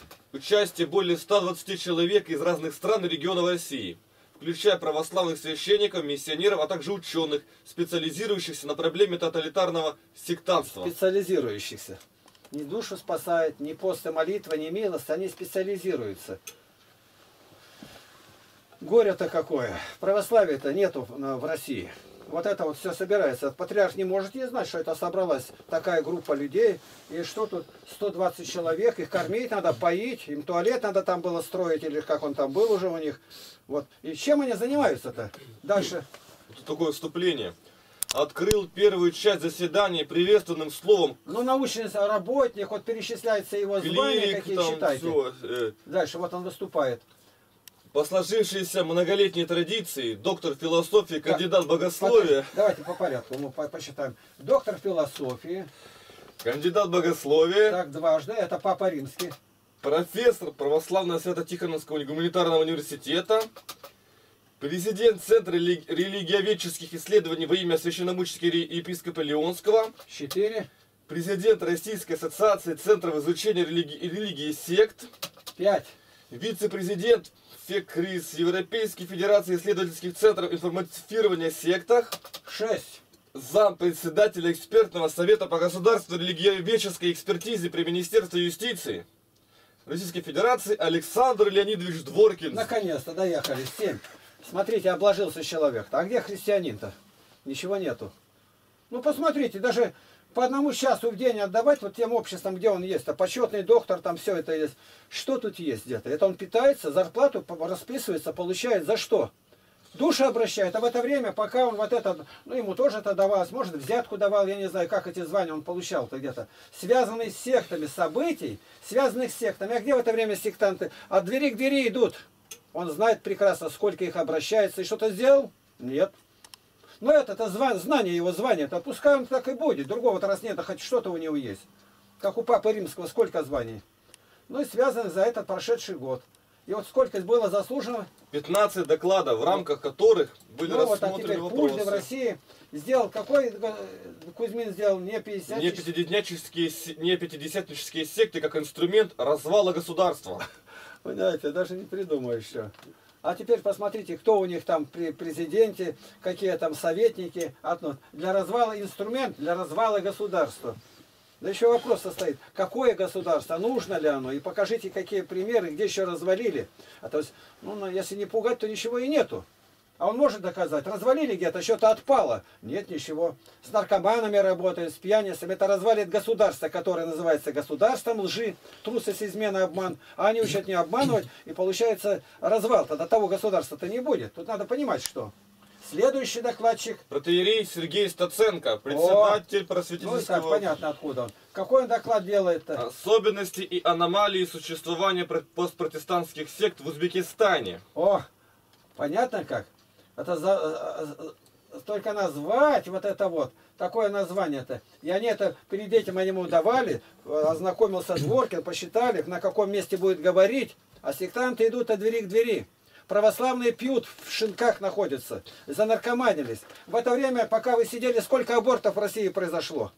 участие более ста двадцати человек из разных стран и регионов России, включая православных священников, миссионеров, а также ученых, специализирующихся на проблеме тоталитарного сектантства. Специализирующихся. Ни душу спасает, ни пост и молитва, ни милость, они специализируются. Горе-то какое. Православия-то нету в России. Вот это вот все собирается. Патриарх не может не знать, что это собралась такая группа людей. И что тут сто двадцать человек, их кормить надо, поить, им туалет надо там было строить, или как он там был уже у них. Вот. И чем они занимаются-то? Дальше. Тут такое вступление. Открыл первую часть заседания приветственным словом. Ну, научный работник, вот перечисляется его звания, Клирик, какие там читайте. всё, э, Дальше, вот он выступает. По сложившейся многолетней традиции, доктор философии, кандидат богословия. Давайте по порядку, мы по- посчитаем. Доктор философии. Кандидат богословия. Так, дважды, это Папа Римский. Профессор православного Свято-Тихоновского гуманитарного университета. Президент Центра рели- религиоведческих исследований во имя священномученика епископа Леонского. Четыре. Президент Российской ассоциации Центров изучения религи- религии и сект. Пять. Вице-президент ФЕКРИС, Европейской Федерации исследовательских центров информатизирования о сектах. Шесть. Зам председателя экспертного совета по государственной религиоведческой экспертизе при Министерстве юстиции Российской Федерации Александр Леонидович Дворкин. Наконец-то доехали. Семь. Смотрите, обложился человек. А где христианин-то? Ничего нету. Ну, посмотрите, даже по одному часу в день отдавать вот тем обществам, где он есть. А почетный доктор, там все это есть. Что тут есть где-то? Это он питается, зарплату расписывается, получает за что? Души обращает. А в это время, пока он вот это, ну, ему тоже это давалось, может, взятку давал, я не знаю, как эти звания он получал-то где-то. Связанные с сектами событий, связанных с сектами. А где в это время сектанты? От двери к двери идут. Он знает прекрасно, сколько их обращается. И что-то сделал? Нет. Но это-то знание его звания, то пускай он так и будет. Другого-то раз нет, а хоть что-то у него есть. Как у Папы Римского, сколько званий? Ну и связано за этот прошедший год. И вот сколько было заслужено? пятнадцать докладов, в рамках которых были Ну вот, а рассмотрены теперь вопросы. Пужный в России сделал, какой э, Кузьмин сделал? Не пятьдесят? Не пятидесятнические, с- не пятидесятнические секты как инструмент развала государства. Вы знаете, даже не придумаю еще. А теперь посмотрите, кто у них там при президенте, какие там советники. Одно. Для развала инструмент, для развала государства. Да еще вопрос состоит, какое государство, нужно ли оно, и покажите, какие примеры, где еще развалили. А то есть, ну, ну, если не пугать, то ничего и нету. А он может доказать, развалили где-то, что-то отпало. Нет, ничего. С наркоманами работает, с пьяницами. Это развалит государство, которое называется государством лжи, трусость, измена, обман. А они учат не обманывать, и получается развал. Тогда того государства-то не будет. Тут надо понимать, что. Следующий докладчик. Протоиерей Сергей Стаценко, председатель Ну и так просветительского... понятно, откуда он. Какой он доклад делает-то? Особенности и аномалии существования про- постпротестантских сект в Узбекистане. О, понятно как? Это за, только назвать вот это вот, такое название-то. И они это перед этим они ему давали, ознакомился Дворкин, посчитали, на каком месте будет говорить, а сектанты идут от двери к двери. Православные пьют, в шинках находятся, занаркоманились. В это время, пока вы сидели, сколько абортов в России произошло?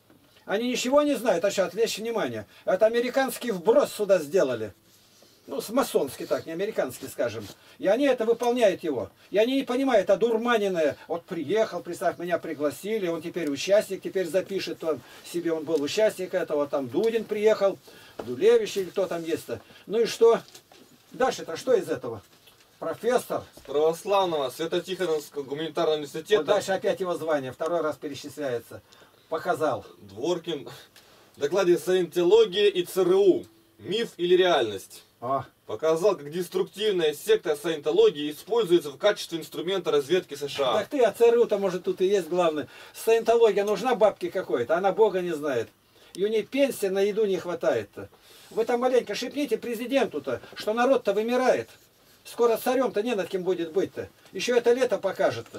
Они ничего не знают, а сейчас отвлечь внимание. Это американский вброс сюда сделали. Ну, с масонский так, не американский, скажем. И они это выполняют его. И они не понимают, а дурманенное, вот приехал, представь, меня пригласили, он теперь участник, теперь запишет, он себе он был участник этого, там Дудин приехал, Дулевич или кто там есть-то. Ну и что? Дальше-то что из этого? Профессор. Православного Свято-Тихоновского гуманитарного университета. Вот дальше опять его звание, второй раз перечисляется. Показал. Дворкин. В докладе «Саентология и ЦРУ. Миф или реальность». О, Показал, как деструктивная секта саентологии используется в качестве инструмента разведки США. так ты, а ЦРУ-то, может, тут и есть главное. Саентология нужна бабке какой-то, она Бога не знает. И у ней пенсии на еду не хватает-то. Вы там маленько шепните президенту-то, что народ-то вымирает. Скоро царем-то не над кем будет быть-то. Еще это лето покажет-то.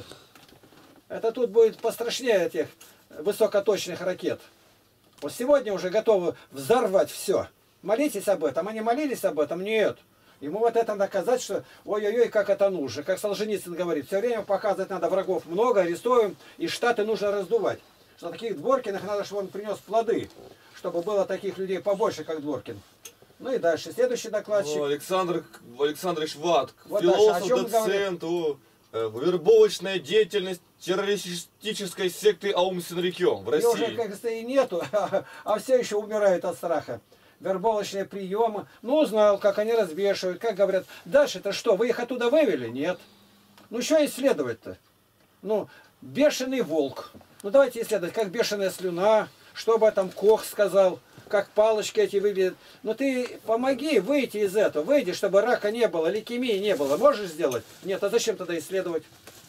Это тут будет пострашнее этих высокоточных ракет. Вот сегодня уже готовы взорвать все. Молитесь об этом. Они молились об этом? Нет. Ему вот это доказать, что ой-ой-ой, как это нужно. Как Солженицын говорит, все время показывать надо врагов много, арестуем, и штаты нужно раздувать. Что таких Дворкиных надо, чтобы он принес плоды. Чтобы было таких людей побольше, как Дворкин. Ну и дальше. Следующий докладчик. О, Александр Александрович Ват, Вот философ, дальше. О чем мы доцент, о, э, вербовочная деятельность террористической секты Аум Синрикё в Ее уже, России. как говорится, и нету, а все еще умирают от страха. Вербовочные приемы. Ну, узнал, как они развешивают, как говорят. Дальше-то что, вы их оттуда вывели? Нет. Ну, что исследовать-то? Ну, бешеный волк. Ну, давайте исследовать, как бешеная слюна, что об этом Кох сказал, как палочки эти выглядят. Ну, ты помоги выйти из этого, выйди, чтобы рака не было, лейкемии не было. Можешь сделать? Нет, а зачем тогда исследовать?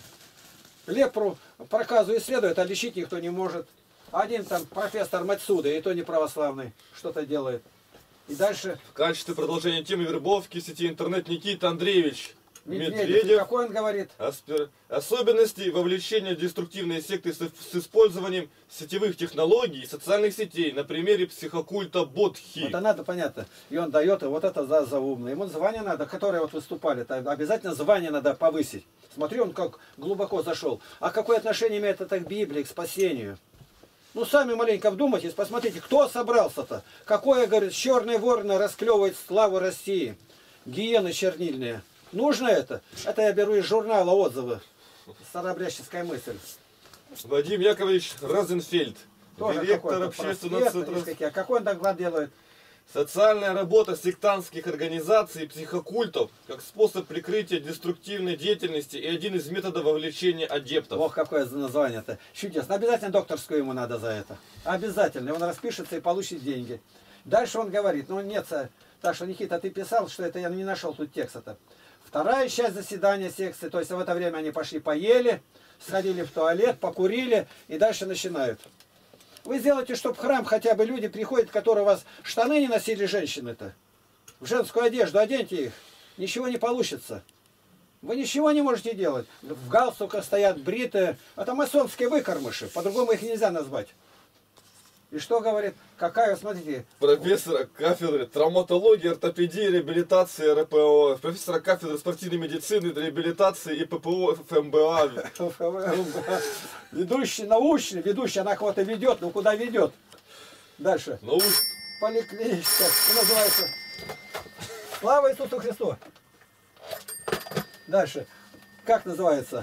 Лепру, проказу исследуют, а лечить никто не может. Один там профессор Мацуда, и то не православный, что-то делает. И дальше... В качестве продолжения темы вербовки сети интернет Никита Андреевич Медведев. Медведев. Какой он говорит? Аспер- Особенности вовлечения в деструктивные секты с, с использованием сетевых технологий и социальных сетей на примере психокульта Бодхи. Это надо, понятно. И он дает, и вот это за, за умное. Ему звание надо, которые вот выступали. Это обязательно звание надо повысить. Смотри, он как глубоко зашел. А какое отношение имеет это к Библии, к спасению? Ну, сами маленько вдумайтесь, посмотрите, кто собрался-то? Какое, говорит, черные вороны расклевывает славу России. Гиены чернильные. Нужно это? Это я беру из журнала отзывы. Старообрядческая мысль. Вадим Яковлевич Розенфельд, Тоже директор общественного просвета, центра. есть какие. А какой он доклад делает? Социальная работа сектантских организаций и психокультов как способ прикрытия деструктивной деятельности и один из методов вовлечения адептов. Ох, какое название-то. Чудесно. Обязательно докторскую ему надо за это. Обязательно. Он распишется и получит деньги. Дальше он говорит, ну нет, так что, Никита, ты писал, что это я не нашел тут текста-то. Вторая часть заседания секции, то есть в это время они пошли поели, сходили в туалет, покурили и дальше начинают. Вы сделайте, чтобы в храм хотя бы люди приходят, которые у вас штаны не носили женщины-то. В женскую одежду оденьте их. Ничего не получится. Вы ничего не можете делать. В галстуках стоят бритые. Это масонские выкормыши. По-другому их нельзя назвать. И что говорит? Какая, смотрите. Профессора кафедры травматологии, ортопедии, реабилитации РПО, профессора кафедры спортивной медицины, реабилитации и ППО ФМБА. Ведущий, научный, ведущий, она кого-то ведет, но куда ведет? Дальше. Науч... Поликлиника. Что называется? Слава Иисусу Христу. Дальше. Как называется?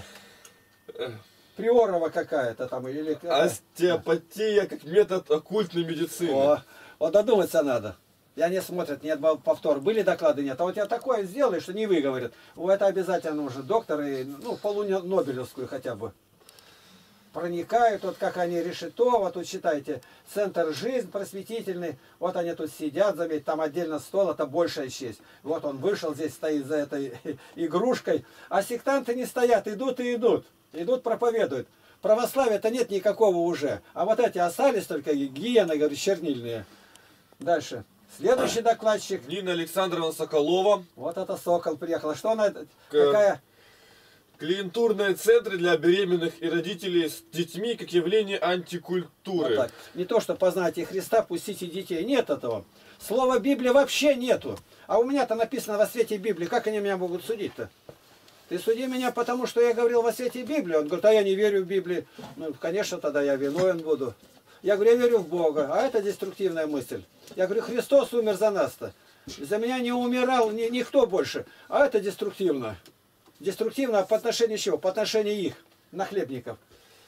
Приорова какая-то там или... Остеопатия как метод оккультной медицины. О, вот додуматься надо. И они смотрят, нет повтор. Были доклады, нет. А вот я такое сделаю, что не выговорят. О, это обязательно нужно. Доктор и, ну, полунобелевскую хотя бы. Проникают, вот как они Решетова, тут читайте, центр жизнь просветительный. Вот они тут сидят, заметьте, там отдельно стол, это большая честь. Вот он вышел, здесь стоит за этой игрушкой. А сектанты не стоят, идут и идут. Идут, проповедуют. Православия-то нет никакого уже. А вот эти остались только гиены, говорю, чернильные. Дальше. Следующий докладчик. Нина Александровна Соколова. Вот это Сокол приехала. Что она? Какая? Клиентурные центры для беременных и родителей с детьми как явление антикультуры. Вот не то, что познайте Христа, пустите детей. Нет этого. Слова Библии вообще нету. А у меня-то написано во свете Библии. Как они меня могут судить-то? Ты суди меня, потому что я говорил во свете Библии. Он говорит, а я не верю в Библию. Ну, конечно, тогда я виновен буду. Я говорю, я верю в Бога. А это деструктивная мысль. Я говорю, Христос умер за нас-то. За меня не умирал ни, никто больше. А это деструктивно. Деструктивно по отношению чего? По отношению их, нахлебников.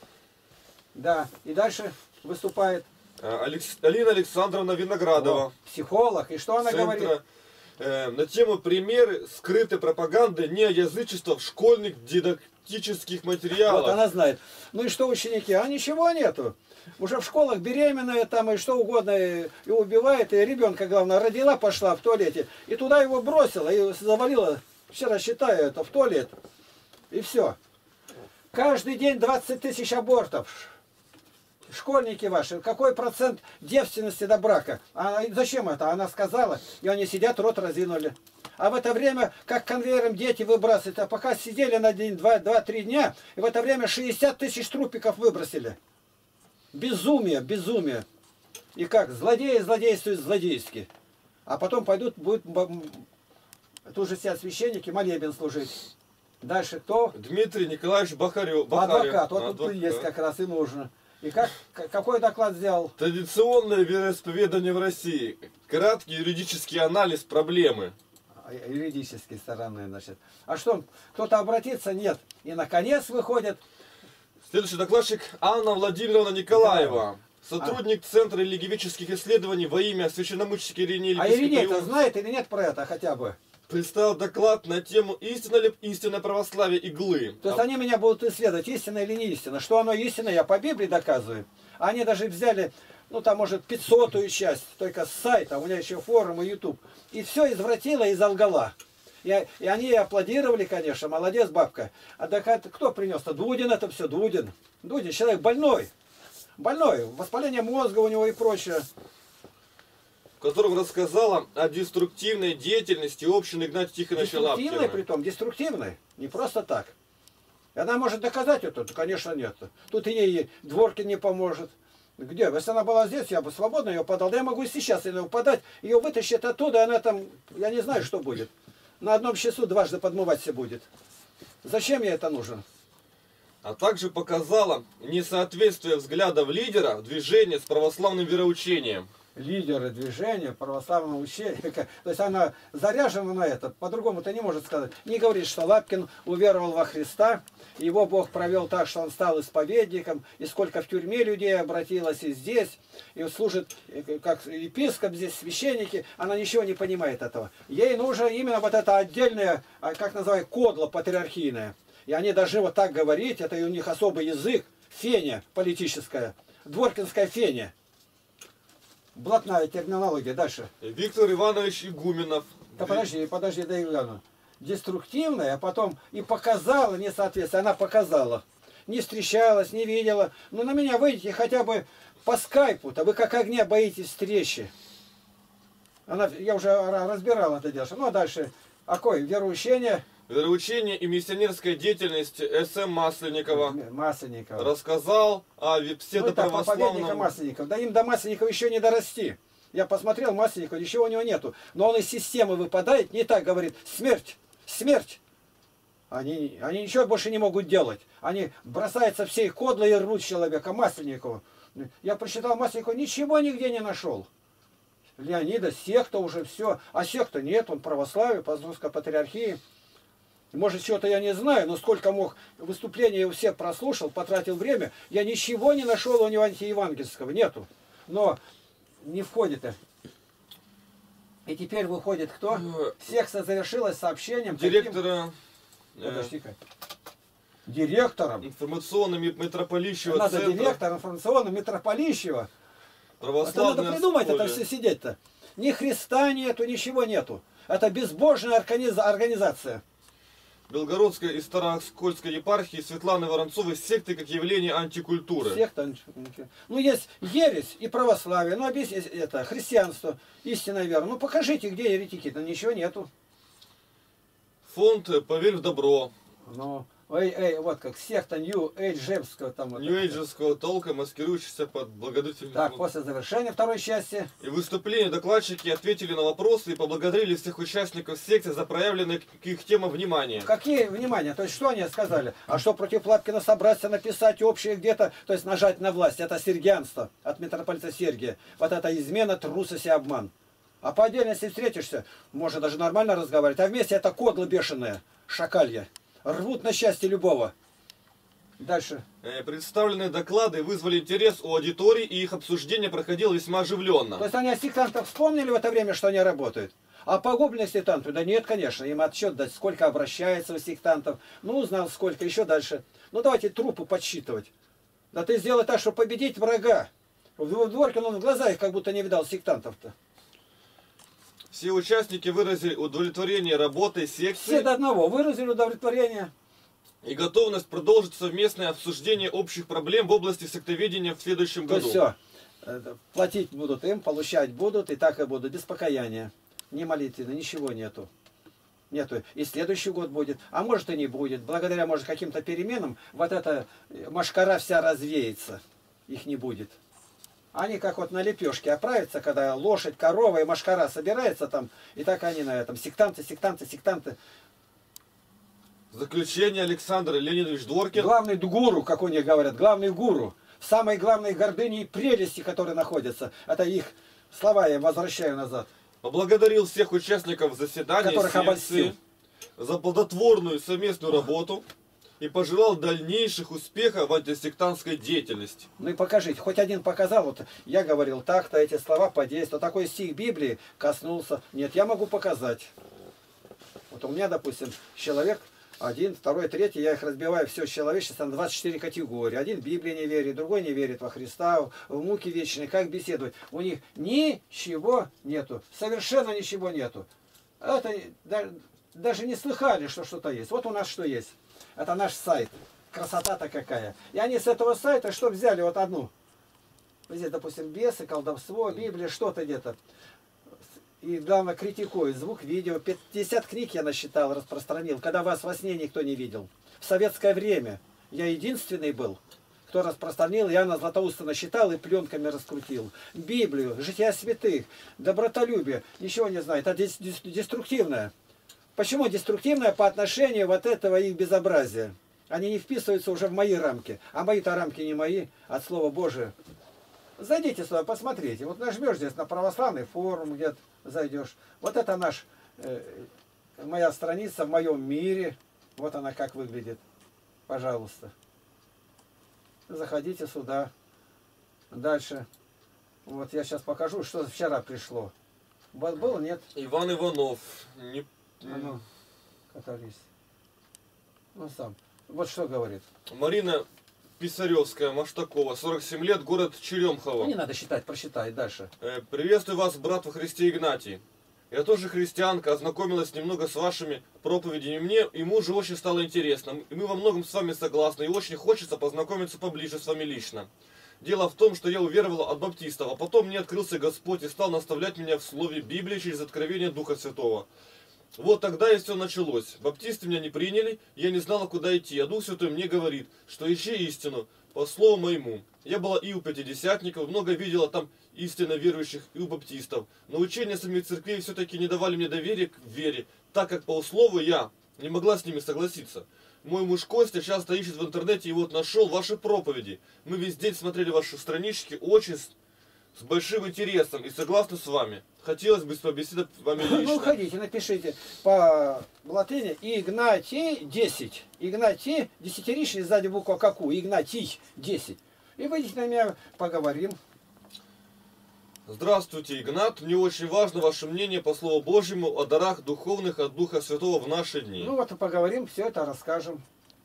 Да. И дальше выступает... Алекс... Алина Александровна Виноградова. О, психолог. И что она Центра... говорит? на тему примеры скрытой пропаганды неязычества в школьных дидактических материалах. Вот она знает. Ну и что ученики? А ничего нету. Уже в школах беременная там и что угодно и, и убивает. И ребенка, главное, родила, пошла в туалете. И туда его бросила и завалила. Вчера считаю это в туалет. И все. Каждый день двадцать тысяч абортов. Школьники ваши, какой процент девственности до брака? А зачем это? Она сказала, и они сидят, рот разинули. А в это время, как конвейером дети выбрасывают, а пока сидели на день, два, два, три дня, и в это время шестьдесят тысяч трупиков выбросили. Безумие, безумие. И как? Злодеи злодействуют злодейски. А потом пойдут, будут тут же сидят священники, молебен служить. Дальше кто? Дмитрий Николаевич Бахарев. Адвокат. Вот Адвокат. тут есть как раз и нужно. И как, какой доклад сделал? Традиционное вероисповедание в России. Краткий юридический анализ проблемы. Юридической стороны, значит. А что, кто-то обратится? Нет. И наконец выходит... Следующий докладчик Анна Владимировна Николаева. Сотрудник Центра религиоведческих исследований во имя священномученической Ирине А Ириней-то знает или нет про это хотя бы? Представил доклад на тему «Истинно ли истинное православие иглы». То есть они меня будут исследовать, истинно или не истинно. Что оно истинно, я по Библии доказываю. Они даже взяли, ну там может пятисотую часть, только с сайта, у меня еще форум и YouTube. И все извратила и залгала. И, и они аплодировали, конечно, молодец бабка. А доказ, кто принес-то? Дудин это все, Дудин. Дудин, человек больной. Больной, воспаление мозга у него и прочее. В котором рассказала о деструктивной деятельности общины Игнатия Тихоновича Лапкина. Деструктивной притом, деструктивной. Не просто так. И она может доказать это? Конечно, нет. Тут и ей Дворкин не поможет. Где? Если она была здесь, я бы свободно ее подал. Да я могу и сейчас ее подать. Ее вытащат оттуда, и она там, я не знаю, что будет. На одном часу дважды подмываться будет. Зачем ей это нужно? А также показала несоответствие взглядов лидера движения с православным вероучением. Лидеры движения православного учения. То есть она заряжена на это. По-другому-то не может сказать. Не говорит, что Лапкин уверовал во Христа. Его Бог провел так, что он стал исповедником. И сколько в тюрьме людей обратилось и здесь. И служит как епископ здесь, священники. Она ничего не понимает этого. Ей нужно именно вот это отдельное, как называют, кодло патриархийное. И они должны вот так говорить. Это и у них особый язык. Феня политическая. Дворкинская феня. Блатная терминология. Дальше. Виктор Иванович Игуменов. Да подожди, подожди, да и гляну. Деструктивная, а потом и показала несоответствие. Она показала. Не встречалась, не видела. Ну на меня выйдите хотя бы по скайпу-то. Вы как огня боитесь встречи. Она, я уже разбирал это дело. Ну а дальше. Какое? Вероучение. Вероучение и миссионерская деятельность С М Масленникова. Масленникова. Рассказал о Ну, псевдоправославном... Масленников. Да им до Масленникова еще не дорасти. Я посмотрел Масленникова, ничего у него нету. Но он из системы выпадает, не так говорит. Смерть! Смерть! Они, они ничего больше не могут делать. Они бросаются всей кодлой и рвут человека. Масленникова. Я прочитал Масленникова, ничего нигде не нашел. Леонида, секта уже все. А секта нет, он православие, Московской патриархии. Может, что-то я не знаю, но сколько мог выступления у всех прослушал, потратил время, я ничего не нашел у него антиевангельского, нету. Но не входит. И теперь выходит кто? Секса завершилась сообщением. Директора... Каким... Подожди-ка. Директором. Информационным митрополищего Надо центра. директор информационного митрополищего. Православное Это надо придумать, поле. это все сидеть-то. Ни Христа нету, ничего нету. Это безбожная организация. Белгородской и Староскольской епархии Светланы Воронцовой секты как явление антикультуры. Секта. Ну, есть ересь и православие, ну, объясните, это христианство, истинная вера. Ну, покажите, где еретики, но ничего нету. Фонд «Поверь в добро». Ну, эй, эй, вот как секта Нью-Эйджевского там. Вот Нью-Эйджевского толка, маскирующийся под благодетельным... Так, после завершения второй части. И выступления докладчики ответили на вопросы и поблагодарили всех участников секции за проявленное к их темам внимание. Какие внимания? То есть что они сказали? А что против Лапкина собраться, написать общее где-то, то есть нажать на власть? Это сергианство от митрополита Сергия. Вот это измена, трусость и обман. А по отдельности встретишься, можно даже нормально разговаривать. А вместе это кодло бешеное, шакалья. Рвут на счастье любого. Дальше. Представленные доклады вызвали интерес у аудитории, и их обсуждение проходило весьма оживленно. То есть они о сектантах вспомнили в это время, что они работают? А погубленные сектанты? Да нет, конечно. Им отчет дать, сколько обращается у сектантов. Ну, узнал сколько, еще дальше. Ну, давайте трупы подсчитывать. Да ты сделай так, чтобы победить врага. В Дворкин он в глаза их как будто не видал сектантов-то. Все участники выразили удовлетворение работой секции. Все до одного выразили удовлетворение. И готовность продолжить совместное обсуждение общих проблем в области сектоведения в следующем То году. есть все. Платить будут им, получать будут, и так и будут. Без покаяния. Ни молитвы, ничего нету. Нету. И следующий год будет. А может и не будет. Благодаря, может, каким-то переменам вот эта машкара вся развеется. Их не будет. Они как вот на лепешке оправятся, когда лошадь, корова и машкара собирается там, и так они на этом. Сектанты, сектанты, сектанты. Заключение Александр Леонидович Дворкин. Главный гуру, как у них говорят, главный гуру. в самой главной гордыне и прелести, которые находятся. Это их слова я возвращаю назад. Поблагодарил всех участников заседания Которых секции обольстил. за плодотворную совместную работу и пожелал дальнейших успехов в антисектантской деятельности. Ну и покажите, хоть один показал, вот я говорил так-то, эти слова подействовали, такой стих Библии коснулся. Нет, я могу показать. Вот у меня, допустим, человек один, второй, третий, я их разбиваю, все человечество на двадцать четыре категории. Один в Библии не верит, другой не верит во Христа, в муки вечные, как беседовать. У них ничего нету, совершенно ничего нету. Это даже не слыхали, что что-то есть. Вот у нас что есть. Это наш сайт. Красота-то какая. И они с этого сайта что взяли? Вот одну. Здесь, допустим, бесы, колдовство, Библия, что-то где-то. И, главное, критикуют. Звук, видео. пятьдесят книг я насчитал, распространил. Когда вас во сне никто не видел. В советское время я единственный был, кто распространил. Иоанна Златоуста насчитал и пленками раскрутил. Библию, жития святых, добротолюбие. Ничего не знает. Это деструктивное. Почему деструктивное по отношению вот этого их безобразия? Они не вписываются уже в мои рамки. А мои-то рамки не мои, от Слова Божия. Зайдите сюда, посмотрите. Вот нажмешь здесь на православный форум, где-то зайдешь. Вот это наш, э, моя страница в моем мире. Вот она как выглядит. Пожалуйста. Заходите сюда. Дальше. Вот я сейчас покажу, что вчера пришло. Был, нет? Иван Иванов. Не... А ну, катались. Ну сам. Вот что говорит. Марина Писаревская, Маштакова, сорок семь лет, город Черемхово. Ну, не надо считать, просчитай дальше. Э, Приветствую вас, брат во Христе Игнатий. Я тоже христианка, ознакомилась немного с вашими проповедями. Мне и мужу очень стало интересно. И мы во многом с вами согласны. И очень хочется познакомиться поближе с вами лично. Дело в том, что я уверовала от баптистов, а потом мне открылся Господь и стал наставлять меня в слове Библии через откровение Духа Святого. Вот тогда и все началось. Баптисты меня не приняли, я не знала, куда идти. А Дух Святой мне говорит, что ищи истину, по слову моему. Я была и у пятидесятников, много видела там истинно верующих, и у баптистов. Но учения самих церквей все-таки не давали мне доверия к вере, так как по слову я не могла с ними согласиться. Мой муж Костя часто ищет в интернете и вот нашел ваши проповеди. Мы весь день смотрели ваши странички очень с, с большим интересом и согласны с вами. Хотелось бы побеседовать с вами лично. Ну, ходите, напишите по латыни Игнатий десять. Игнатий, десятиричный сзади буква какую? Игнатий десять. И выйдите на меня, поговорим. Здравствуйте, Игнат. Мне очень важно ваше мнение по Слову Божьему о дарах духовных от Духа Святого в наши дни. Ну вот и поговорим, все это расскажем.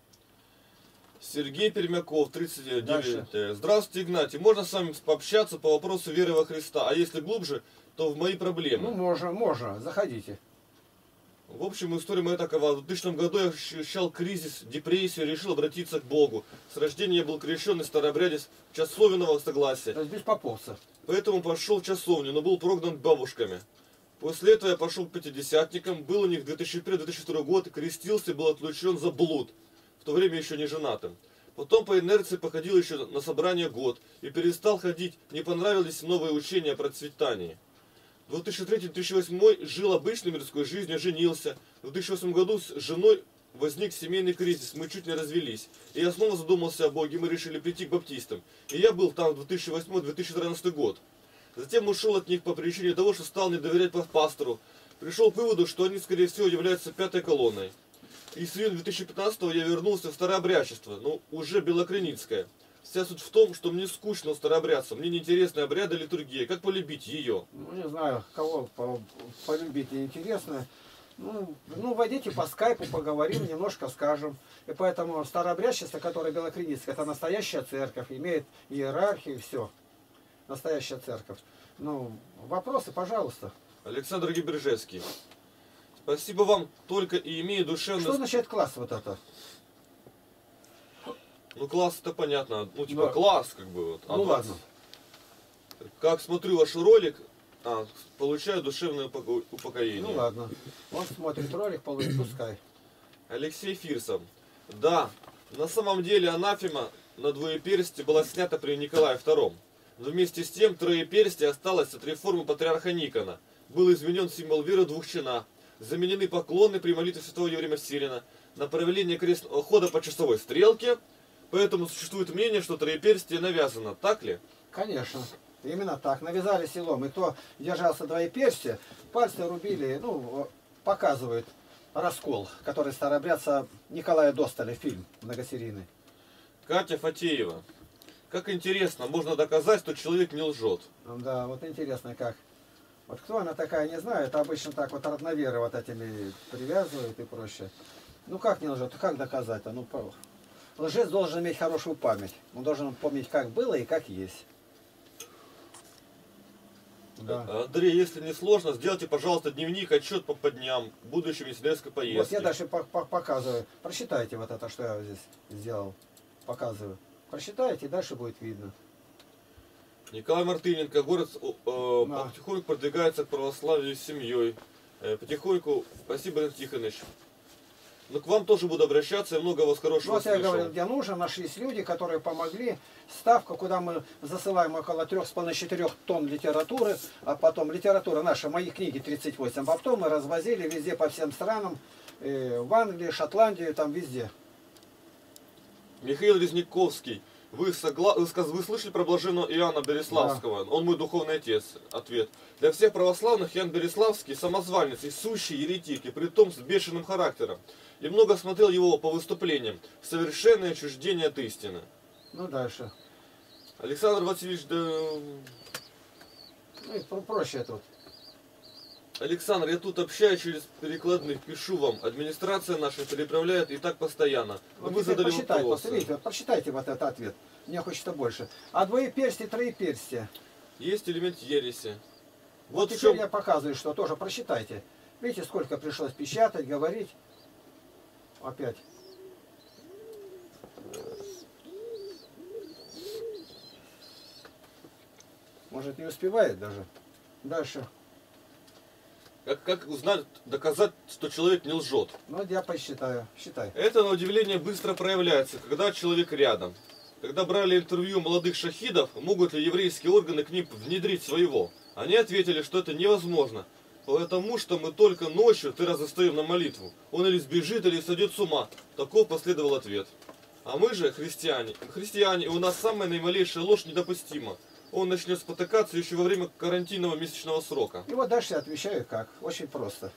Сергей Пермяков, тридцать девять. Дальше. Здравствуйте, Игнатий. Можно с вами пообщаться по вопросу веры во Христа? А если глубже, то в мои проблемы. Ну, можно, можно. Заходите. В общем, история моя такова. В двухтысячном году я ощущал кризис, депрессию, решил обратиться к Богу. С рождения я был крещенный старообрядец часовенного согласия. То есть без поповца. Поэтому пошел в часовню, но был прогнан бабушками. После этого я пошел к пятидесятникам, был у них две тысячи первый — две тысячи второй год, крестился и был отлучен за блуд. В то время еще не женатым. Потом по инерции походил еще на собрание год и перестал ходить, не понравились новые учения о процветании. В две тысячи третий — две тысячи восьмой жил обычной мирской жизнью, женился. В две тысячи восьмом году с женой возник семейный кризис, мы чуть не развелись. И я снова задумался о Боге, мы решили прийти к баптистам. И я был там в две тысячи восьмой — две тысячи тринадцатый год. Затем ушел от них по причине того, что стал не доверять пастору. Пришел к выводу, что они, скорее всего, являются пятой колонной. И с июня две тысячи пятнадцатого я вернулся в старообрядчество, но уже белокреницкое. Вся суть в том, что мне скучно у старообрядца, мне неинтересны обряды, литургия. Как полюбить ее? Ну, не знаю, кого по полюбить интересно. Ну, ну, войдите по скайпу, поговорим, немножко скажем. И поэтому старообрядчество, которое белокреницкое, это настоящая церковь, имеет иерархию, все. Настоящая церковь. Ну, вопросы, пожалуйста. Александр Гибержевский. Спасибо вам, только и имея душевность... Что означает класс вот это? Ну, класс это понятно. Ну, типа, Да. класс, как бы вот. А Ну, двадцать. ладно. Как смотрю ваш ролик, а, получаю душевное упоко- упокоение. Ну ладно. Он смотрит ролик, получит, пускай. Алексей Фирсов. Да, на самом деле анафема на двоеперстие была снята при Николае втором. Но вместе с тем троеперстие осталось от реформы патриарха Никона. Был изменен символ веры двух чина. Заменены поклоны при молитве святого Ефрема Сирина. Направление крестного хода по часовой стрелке. Поэтому существует мнение, что троеперстие навязано. Так ли? Конечно. Именно так. Навязали селом. И кто держался двоеперстия, пальцы рубили, ну, показывает раскол, который старообрядца Николая Достоля, фильм многосерийный. Катя Фатеева. Как интересно, можно доказать, что человек не лжет. Да, вот интересно как. Вот кто она такая, не знаю, это обычно так вот родноверы вот этими привязывают и прочее. Ну как не лжет, как доказать-то? Ну, лжец должен иметь хорошую память. Он должен помнить, как было и как есть. Да. Андрей, если не сложно, сделайте, пожалуйста, дневник, отчет по, по дням будущей миссионерской поездки. Вот я дальше по -по показываю. Прочитайте вот это, что я здесь сделал. Показываю. Прочитайте, и дальше будет видно. Николай Мартыненко. Город э, Да. потихоньку продвигается к православию с семьей. Э, потихоньку. Спасибо, Игорь Тихонович. Но к вам тоже буду обращаться, я много вас хорошего Вот я слышал. говорил, где нужно, нашлись люди, которые помогли. Ставка, куда мы засылаем около трех с половиной-четырех тонн литературы, а потом литература наша, мои книги тридцать восемь, а потом мы развозили везде по всем странам, э, в Англии, Шотландию, там везде. Михаил Резниковский. Вы, согла... вы, сказ... вы слышали про блаженного Иоанна Береславского? Да. Он мой духовный отец. Ответ. Для всех православных Иоанн Береславский самозванец и сущий еретик, и притом с бешеным характером. И много смотрел его по выступлениям. Совершенное отчуждение от истины. Ну дальше. Александр Васильевич, да... Ну и проще тут. Александр, я тут общаюсь через перекладных, пишу вам. Администрация наша переправляет и так постоянно. Но Вот вы задали посчитайте, вопросы. посмотрите, вот прочитайте вот этот ответ. Мне хочется больше. А двоеперстие, троеперстие. Есть элемент ереси. Вот, вот теперь чем... я показываю, что тоже прочитайте. Видите, сколько пришлось печатать, говорить. Опять. Может, не успевает даже. Дальше. Как, как узнать, доказать, что человек не лжет? Ну, я посчитаю. Считай. Это, на удивление, быстро проявляется, когда человек рядом. Когда брали интервью молодых шахидов, могут ли еврейские органы к ним внедрить своего? Они ответили, что это невозможно. Потому что мы только ночью ты раз застаем на молитву. Он или сбежит, или сойдет с ума. Таков последовал ответ. А мы же, христиане, христиане, и у нас самая наималейшая ложь недопустима. Он начнет спотыкаться еще во время карантинного месячного срока. И вот дальше я отвечаю как. Очень просто.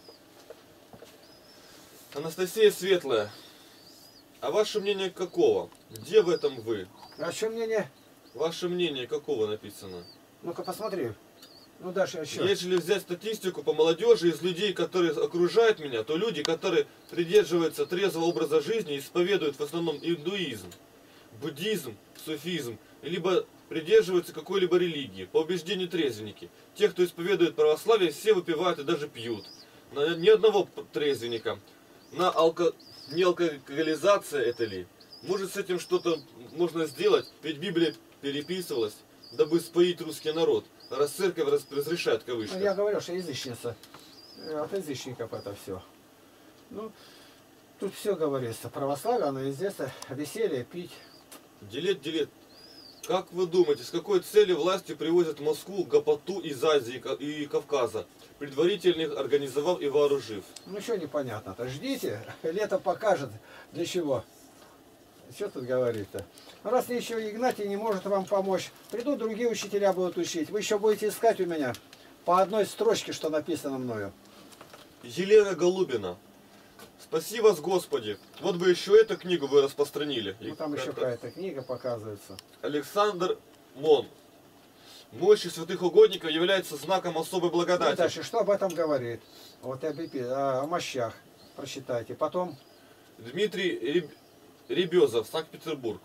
Анастасия Светлая. А ваше мнение какого? Где в этом вы? А что мнение? Ваше мнение какого написано? Ну-ка посмотри. Ну дальше еще. Если взять статистику по молодежи из людей, которые окружают меня, то люди, которые придерживаются трезвого образа жизни, исповедуют в основном индуизм, буддизм, суфизм, либо придерживаются какой-либо религии, по убеждению трезвенники. Те, кто исповедует православие, все выпивают и даже пьют. На ни одного трезвенника. На алко... Не алкоголизация это ли? Может, с этим что-то можно сделать? Ведь Библия переписывалась, дабы споить русский народ. Раз церковь разрешает, кавычки. Я говорю, что язычница. От язычников это все. Ну, тут все говорится. Православие, оно известно. Веселье, пить. Делет, делет. Как вы думаете, с какой целью власти привозят в Москву гопоту из Азии и Кавказа, предварительно их организовав и вооружив? Ну, что непонятно-то. Ждите, лето покажет, для чего. Что тут говорить-то? Раз еще Игнатий не может вам помочь, придут другие учителя будут учить. Вы еще будете искать у меня по одной строчке, что написано мною. Елена Голубина. Спаси вас, Господи. Вот бы еще эту книгу вы распространили. Ну, там еще какая-то книга показывается. Александр Мон. Мощь святых угодников является знаком особой благодати. Ну, дальше, что об этом говорит? Вот о, о мощах. Прочитайте. Потом. Дмитрий Реб... Ребезов, Санкт-Петербург.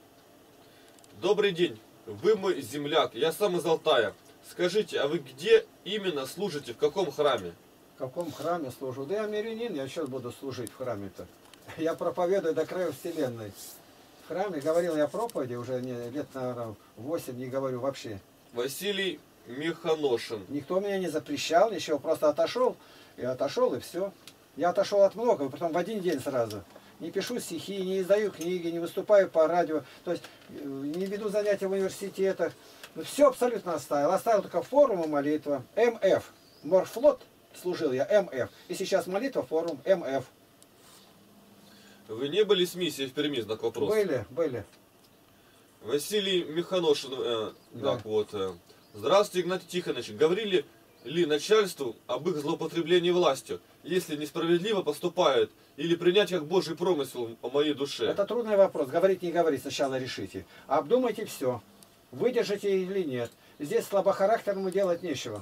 Добрый день. Вы мой земляк. Я сам из Алтая. Скажите, а вы где именно служите? В каком храме? В каком храме служу? Да я мирянин, я сейчас буду служить в храме-то. Я проповедую до края вселенной. В храме говорил я проповеди уже не, лет, наверное, восемь, не говорю вообще. Василий Механошин. Никто меня не запрещал, ничего, просто отошел, и отошел, и все. Я отошел от многого, потом в один день сразу. Не пишу стихи, не издаю книги, не выступаю по радио, то есть не веду занятия в университетах. Все абсолютно оставил. Оставил только форум и молитва. эм эф. Морфлот служил я, эм эф. И сейчас молитва, форум, эм эф. Вы не были с миссией в Перми, знак вопроса? Были, были. Василий Миханошин, э, Да. так вот. Э, Здравствуйте, Игнатий Тихонович. Говорили ли начальству об их злоупотреблении властью, если несправедливо поступают, или принять как Божий промысел о моей душе? Это трудный вопрос. Говорить, не говорить, сначала решите. Обдумайте все. Выдержите или нет. Здесь слабохарактерному делать нечего.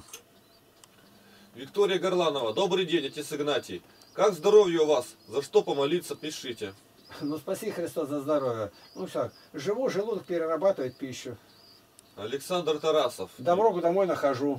Виктория Горланова. Добрый день, отец Игнатий. Как здоровье у вас? За что помолиться, пишите. Ну, спаси Христос за здоровье. Ну, что, живу, желудок перерабатывает пищу. Александр Тарасов. Дорогу домой нахожу.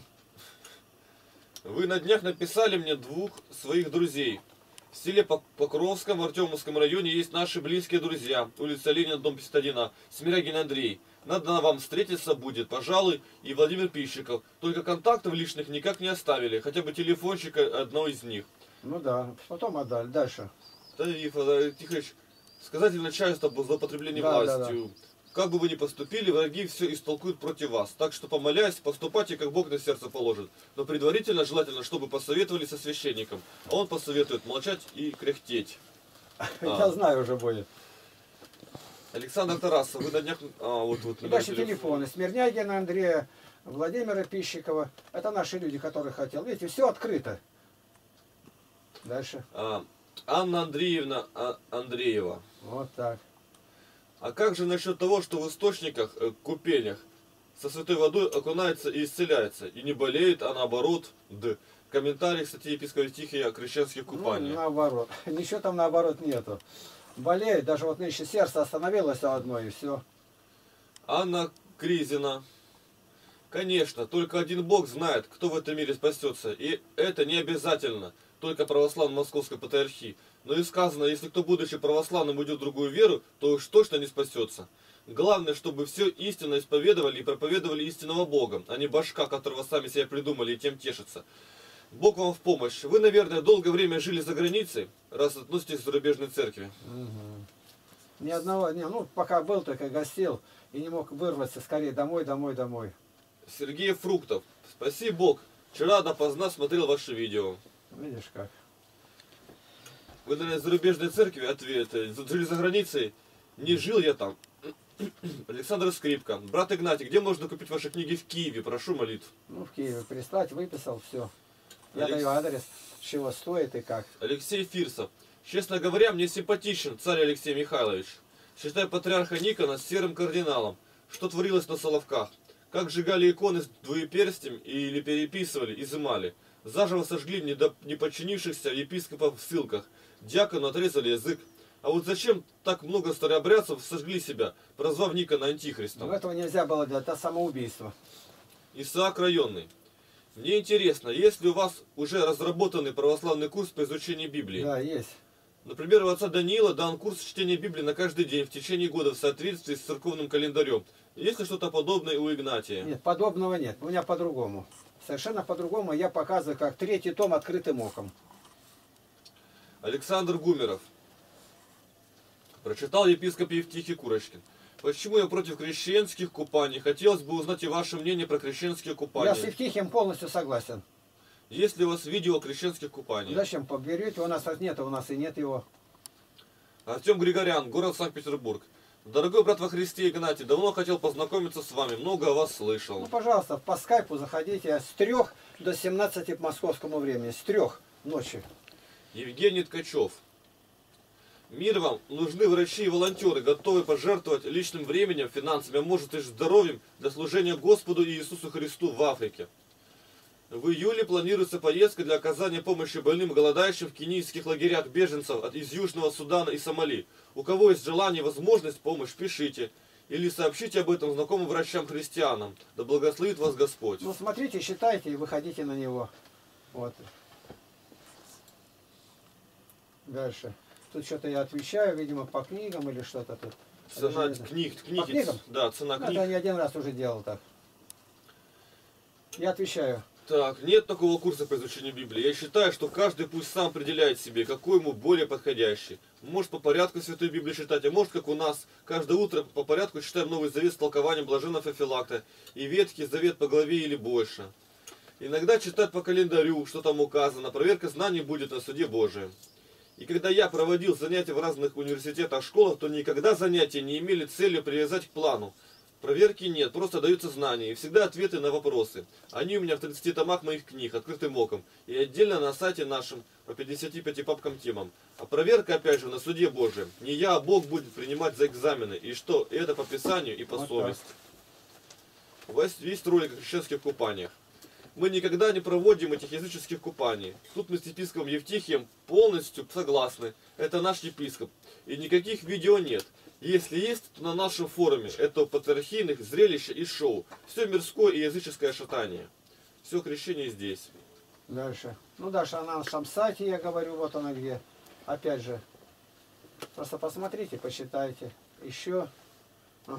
Вы на днях написали мне двух своих друзей. В селе Покровском, Артемовском районе есть наши близкие друзья. Улица Ленина, дом пятьдесят один А. Смирягин Андрей. Надо вам встретиться будет, пожалуй, и Владимир Пищиков. Только контактов личных никак не оставили. Хотя бы телефончик одного из них. Ну да, потом отдали. Дальше. Тариф Тихонович, сказатель начальства об злоупотреблении Да, властью. Как бы вы ни поступили, враги все истолкуют против вас. Так что, помолясь, поступайте, как Бог на сердце положит. Но предварительно желательно, чтобы посоветовали со священником. А он посоветует молчать и кряхтеть. Я А. знаю уже будет. Александр Тарасов, вы на днях... А, вот, вот, И дальше телефоны. Смирнягина Андрея, Владимира Пищикова. Это наши люди, которых хотел. Видите, все открыто. Дальше. А, Анна Андреевна а, Андреева. Вот так. А как же насчет того, что в источниках, э, купениях, со святой водой окунается и исцеляется, и не болеет, а наоборот, д. В комментариях статьи епископа Тихия о крещенских купаниях. Ну, наоборот. Ничего там наоборот нету. Болеет, даже вот нынче сердце остановилось одно и все. Анна Кризина. Конечно, только один Бог знает, кто в этом мире спасется. И это не обязательно, только православной Московской Патриархии. Но и сказано, если кто, будучи православным, уйдет в другую веру, то уж точно не спасется. Главное, чтобы все истинно исповедовали и проповедовали истинного Бога, а не башка, которого сами себя придумали и тем тешатся. Бог вам в помощь. Вы, наверное, долгое время жили за границей, раз относитесь к зарубежной церкви. Угу. Ни одного, не, ну пока был, только гостил и не мог вырваться скорее домой, домой, домой. Сергей Фруктов. Спаси Бог. Вчера допоздна смотрел ваше видео. Видишь как. Вы, наверное, в зарубежной церкви, ответ, жили за границей, не жил я там. Александр Скрипка. Брат Игнатий, где можно купить ваши книги в Киеве? Прошу молитв. Ну, в Киеве прислать, выписал, все. Я Алекс... даю адрес, чего стоит и как. Алексей Фирсов. Честно говоря, мне симпатичен царь Алексей Михайлович. Считаю патриарха Никона серым кардиналом. Что творилось на Соловках? Как сжигали иконы с двоеперстием или переписывали, изымали. Заживо сожгли недо... неподчинившихся епископов в ссылках. Дьякону отрезали язык. А вот зачем так много старообрядцев сожгли себя, прозвав Никона антихристом? Но этого нельзя было делать, это самоубийство. Исаак Районный. Мне интересно, есть ли у вас уже разработанный православный курс по изучению Библии? Да, есть. Например, у отца Даниила дан курс чтения Библии на каждый день в течение года в соответствии с церковным календарем. Есть ли что-то подобное у Игнатия? Нет, подобного нет. У меня по-другому. Совершенно по-другому. Я показываю, как третий том открытым оком. Александр Гумеров. Прочитал епископ Евтихий Курочкин. Почему я против крещенских купаний? Хотелось бы узнать и ваше мнение про крещенские купания. Я с Евтихием полностью согласен. Есть ли у вас видео о крещенских купаниях? Зачем поберете? У нас нет, у нас и нет его. Артем Григорян, город Санкт-Петербург. Дорогой брат во Христе Игнатий, давно хотел познакомиться с вами, много о вас слышал. Ну, пожалуйста, по скайпу заходите с трех до семнадцати по московскому времени. С трех ночи. Евгений Ткачев. Мир вам, нужны врачи и волонтеры, готовые пожертвовать личным временем, финансами, а может и здоровьем для служения Господу и Иисусу Христу в Африке. В июле планируется поездка для оказания помощи больным и голодающим в кенийских лагерях беженцев из Южного Судана и Сомали. У кого есть желание и возможность помощь, пишите. Или сообщите об этом знакомым врачам-христианам. Да благословит вас Господь. Ну, смотрите, считайте и выходите на него. Вот. Дальше. Тут что-то я отвечаю, видимо, по книгам или что-то тут. Цена книг, книги, по книгам? да, цена Ну, книг. это я один раз уже делал так. Я отвечаю. Так, нет такого курса по изучению Библии. Я считаю, что каждый пусть сам определяет себе, какой ему более подходящий. Может по порядку Святой Библии читать, а может, как у нас, каждое утро по порядку читаем Новый Завет с толкованием блаженного Феофилакта и Ветхий Завет по главе или больше. Иногда читать по календарю, что там указано, проверка знаний будет на суде Божием. И когда я проводил занятия в разных университетах, школах, то никогда занятия не имели целью привязать к плану. Проверки нет, просто даются знания и всегда ответы на вопросы. Они у меня в тридцати томах моих книг, открытым оком, и отдельно на сайте нашем по пятидесяти пяти папкам темам. А проверка, опять же, на суде Божьем. Не я, а Бог будет принимать за экзамены. И что? И это по Писанию и по Вот совести. У вас есть ролик о крещенских купаниях. Мы никогда не проводим этих языческих купаний. Тут мы с епископом Евтихием полностью согласны. Это наш епископ. И никаких видео нет. Если есть, то на нашем форуме. Это патриархийных зрелищ и шоу. Все мирское и языческое шатание. Все крещение здесь. Дальше. Ну, дальше на нашем сайте, я говорю, вот она где. Опять же. Просто посмотрите, посчитайте. Еще. Ага.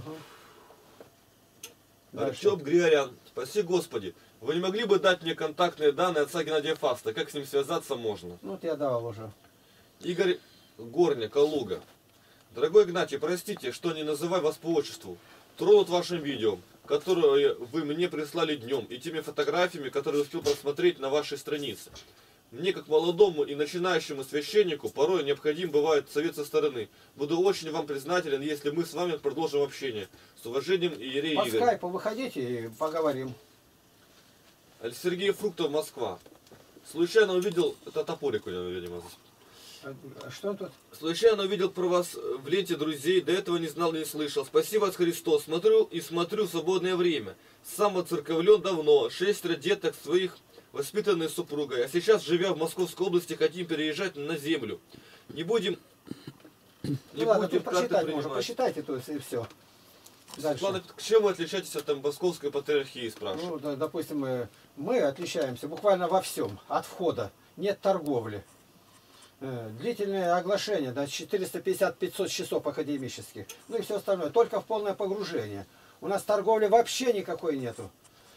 Артем Григорян, спаси Господи. Вы не могли бы дать мне контактные данные отца Геннадия Фаста? Как с ним связаться можно? Ну, вот я давал уже. Игорь Горня, Калуга. Дорогой Игнатий, простите, что не называю вас по отчеству. Тронут вашим видео, которое вы мне прислали днем, и теми фотографиями, которые успел просмотреть на вашей странице. Мне, как молодому и начинающему священнику, порой необходим бывает совет со стороны. Буду очень вам признателен, если мы с вами продолжим общение. С уважением, иерей По Игорь. скайпу выходите и поговорим. Сергей Фруктов, Москва. Случайно увидел... Это топорик у него, видимо. А что тут? Случайно увидел про вас в ленте друзей, до этого не знал и не слышал. Спасибо, Христос. Смотрю и смотрю в свободное время. Сам оцерковлен давно, шестеро деток своих, воспитанные супругой. А сейчас, живя в Московской области, хотим переезжать на землю. Не будем... Не Ну ладно, будем тут прочитать можно. принимать. Посчитайте тут и все. Дальше. Светлана, чем вы отличаетесь от московской патриархии, спрашиваю? Ну, да, допустим, мы, мы отличаемся буквально во всем. От входа. Нет торговли. Э, Длительное оглашение, да, четыреста пятьдесят — пятьсот часов академических. Ну и все остальное. Только в полное погружение. У нас торговли вообще никакой нету.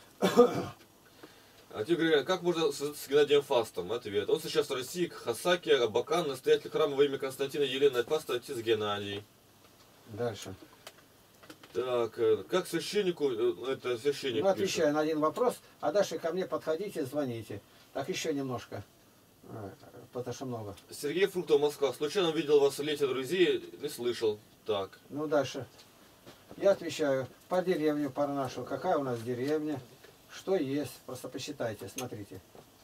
А тебе говорят, как можно связаться с Геннадием Фастом? Ответ. Он сейчас в России, Хасаки, Абакан, настоятель храма во имя Константина Елены Фаста, отец Геннадий. Дальше. Так, э, как священнику, э, это священник Ну, пишет. отвечаю на один вопрос, а дальше ко мне подходите, звоните. Так, еще немножко, э, потому что много. Сергей Фруктов, Москва. Случайно увидел вас в лете друзей, не слышал. Так. Ну, дальше. Я отвечаю, по деревню, по нашу. Какая у нас деревня? Что есть? Просто посчитайте, смотрите.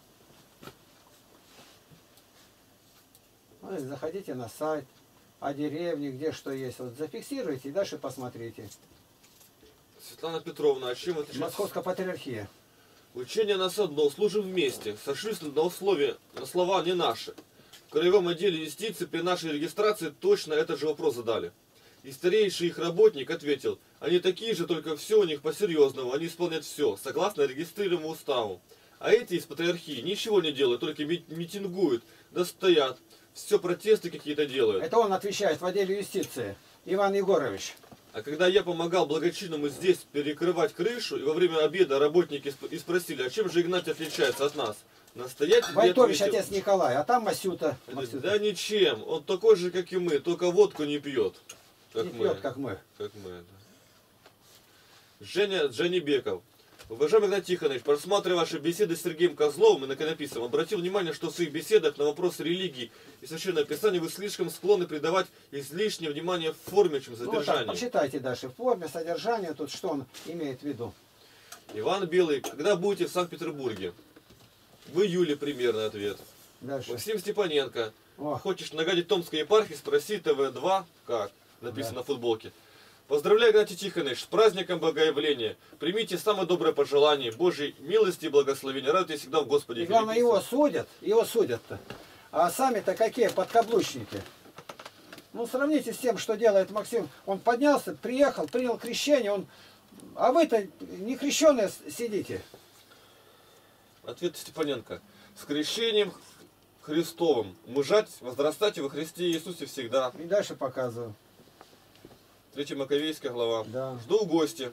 Ну, заходите на сайт, о деревне, где что есть. Вот зафиксируйте и дальше посмотрите. Светлана Петровна, а чем отличается? Московская патриархия. Учение нас одно, служим вместе. Сошлись на условия, на слова не наши. В краевом отделе юстиции при нашей регистрации точно этот же вопрос задали. И старейший их работник ответил, они такие же, только все у них по-серьезному, они исполняют все, согласно регистрируемому уставу. А эти из патриархии ничего не делают, только митингуют, да стоят, все протесты какие-то делают. Это он отвечает в отделе юстиции. Иван Егорович. А когда я помогал благочинному здесь перекрывать крышу, и во время обеда работники сп- и спросили, а чем же Игнатий отличается от нас? Настоятель Войтович, ответил, отец Николай, а там Масюта. да Масюта. ничем, он такой же, как и мы, только водку не пьет. Как Не мы. пьет, как мы. Как мы, да. Женя Джанибеков. Уважаемый Игнатий Тихонович, просматривая ваши беседы с Сергеем Козловым и наконописцем, обратил внимание, что в своих беседах на вопросы религии и священного писания вы слишком склонны придавать излишнее внимание форме, чем Ну, вот содержанию. так, почитайте дальше. В форме, содержание, тут что он имеет в виду. Иван Белый, когда будете в Санкт-Петербурге? В июле примерно ответ. Дальше. Максим Степаненко. О, Хочешь нагадить Томской епархии, спроси тэ вэ два, как написано Да. на футболке. Поздравляю, Игнатий Тихонович, с праздником Богоявления. Примите самое доброе пожелание Божьей милости и благословения. Радуйтесь всегда в Господе. и главное, Филиппийцам. его судят, его судят-то. А сами-то какие подкаблучники. Ну, сравните с тем, что делает Максим. Он поднялся, приехал, принял крещение, он... А вы-то не крещеные сидите. Ответ Степаненко. С крещением Христовым мужать, возрастать во Христе Иисусе всегда. И дальше показываю. Третья Маковейская глава. Да. Жду в гости.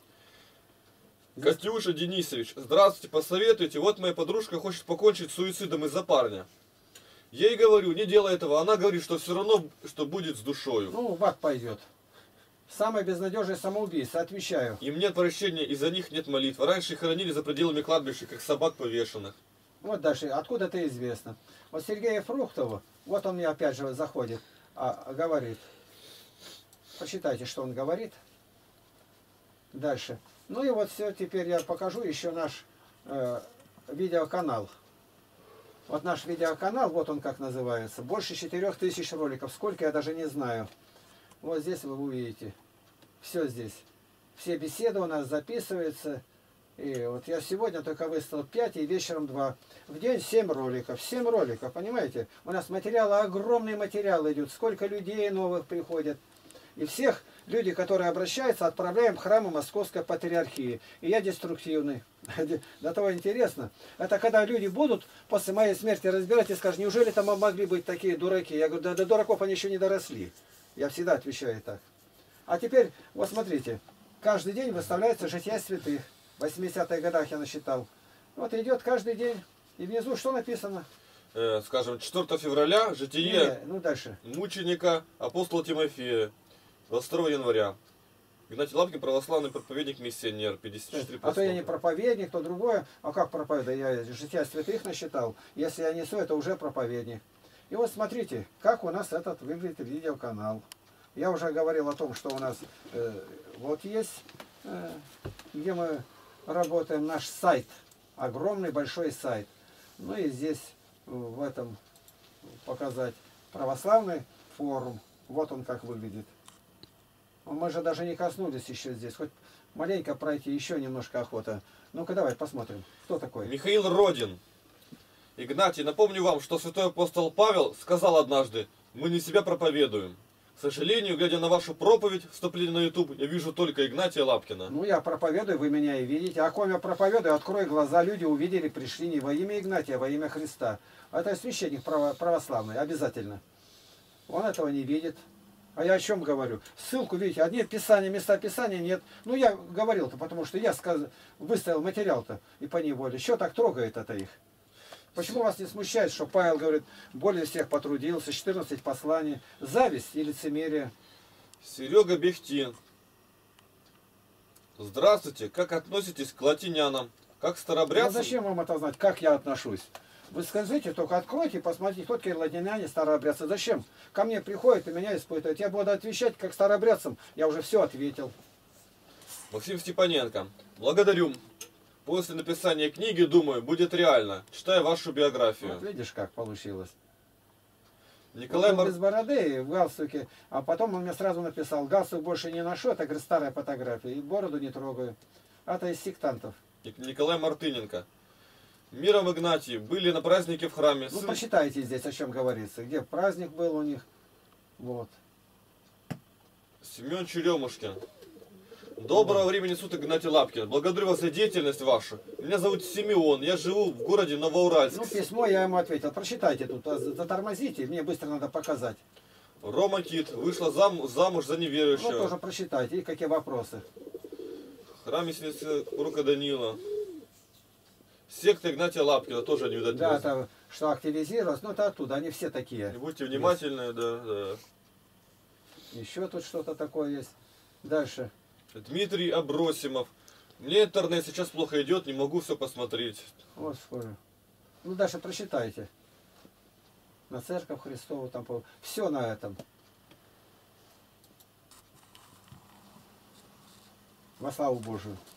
Катюша Денисович, здравствуйте, посоветуйте. Вот моя подружка хочет покончить с суицидом из-за парня. Я ей говорю, не делай этого. Она говорит, что все равно, что будет с душою. Ну, в ад пойдет. Самое безнадежное самоубийство, отвечаю. Им нет прощения, из-за них нет молитвы. Раньше их хоронили за пределами кладбища, как собак повешенных. Вот дальше, откуда это известно. Вот Сергея Фруктову, вот он мне опять же заходит, а, говорит. Почитайте, что он говорит. Дальше. Ну и вот все, теперь я покажу еще наш э, видеоканал. Вот наш видеоканал, вот он как называется. Больше четырех тысяч роликов. Сколько, я даже не знаю. Вот здесь вы увидите. Все здесь. Все беседы у нас записываются. И вот я сегодня только выставил пять и вечером два. В день семь роликов. семь роликов, понимаете? У нас материалы, огромный материал идет. Сколько людей новых приходят. И всех люди, которые обращаются, отправляем в храмы Московской Патриархии. И я деструктивный. До того интересно. Это когда люди будут после моей смерти разбирать и скажут, неужели там могли быть такие дураки? Я говорю, да до дураков они еще не доросли. Я всегда отвечаю так. А теперь, вот смотрите. Каждый день выставляется жития святых. В восьмидесятых годах я насчитал. Вот идет каждый день. И внизу что написано? Э, скажем, четвёртого февраля, житие Не, ну дальше. мученика апостола Тимофея. двадцать второго января. Игнатий Лапкин, православный проповедник-миссионер, пятьдесят четыре А то я не просмотра. проповедник, то другое. А как проповедник? Я жития святых насчитал. Если я несу, это уже проповедник. И вот смотрите, как у нас этот выглядит видеоканал. Я уже говорил о том, что у нас э, вот есть, э, где мы работаем, наш сайт. Огромный большой сайт. Ну и здесь в этом показать православный форум. Вот он как выглядит. Мы же даже не коснулись еще здесь. Хоть маленько пройти, еще немножко охота. Ну-ка давай посмотрим, кто такой. Михаил Родин. Игнатий, напомню вам, что святой апостол Павел сказал однажды, мы не себя проповедуем. К сожалению, глядя на вашу проповедь, вступление на YouTube, я вижу только Игнатия Лапкина. Ну я проповедую, вы меня и видите. А ком я проповедую, открой глаза, люди увидели, пришли не во имя Игнатия, а во имя Христа. Это священник право, православный, обязательно. Он этого не видит. А я о чем говорю? Ссылку, видите, одни писания, места писания нет. Ну, я говорил-то, потому что я сказ... выставил материал-то и по неволе. Что так трогает это их? Почему вас не смущает, что Павел говорит, более всех потрудился, четырнадцать посланий, зависть и лицемерие? Серега Бехтин. Здравствуйте, как относитесь к латинянам? Как Ну, старобрядцам? зачем вам это знать, как я отношусь? Вы скажите, только откройте, посмотрите, кто такие ладиняне, старообрядцы. Зачем? Ко мне приходят и меня испытывают. Я буду отвечать как старообрядцам. Я уже все ответил. Максим Степаненко. Благодарю. После написания книги, думаю, будет реально. Читаю вашу биографию. Вот видишь, как получилось. Николай Он Мар... без бороды и в галстуке. А потом он мне сразу написал, галстук больше не ношу, это, говорит, старая фотография. И бороду не трогаю. Это из сектантов. Ник- Николай Мартыненко. Миром Игнатий. Были на празднике в храме. Ну, Сын- почитайте здесь, о чем говорится. Где праздник был у них. Вот. Семен Черемушкин. Доброго времени суток, Игнатий Лапкин. Благодарю вас за деятельность вашу. Меня зовут Симеон. Я живу в городе Новоуральск. Ну, письмо я ему ответил. Прочитайте тут, а затормозите, мне быстро надо показать. Рома Кит. Вышла зам... замуж за Ну, неверующего. тоже прочитайте. И какие вопросы. Храм Ясницы Рука Данила. Секта Игнатия Лапкина. Тоже не видать. Да, вас. это, что активизировалось, ну, это оттуда, они все Не такие. будьте внимательны, да, да. Еще тут что-то такое есть. Дальше. Дмитрий Абросимов. Мне интернет сейчас плохо идет, не могу все посмотреть. Вот скоро. Ну, дальше прочитайте. На церковь Христову там. Все на этом. Во славу Божию.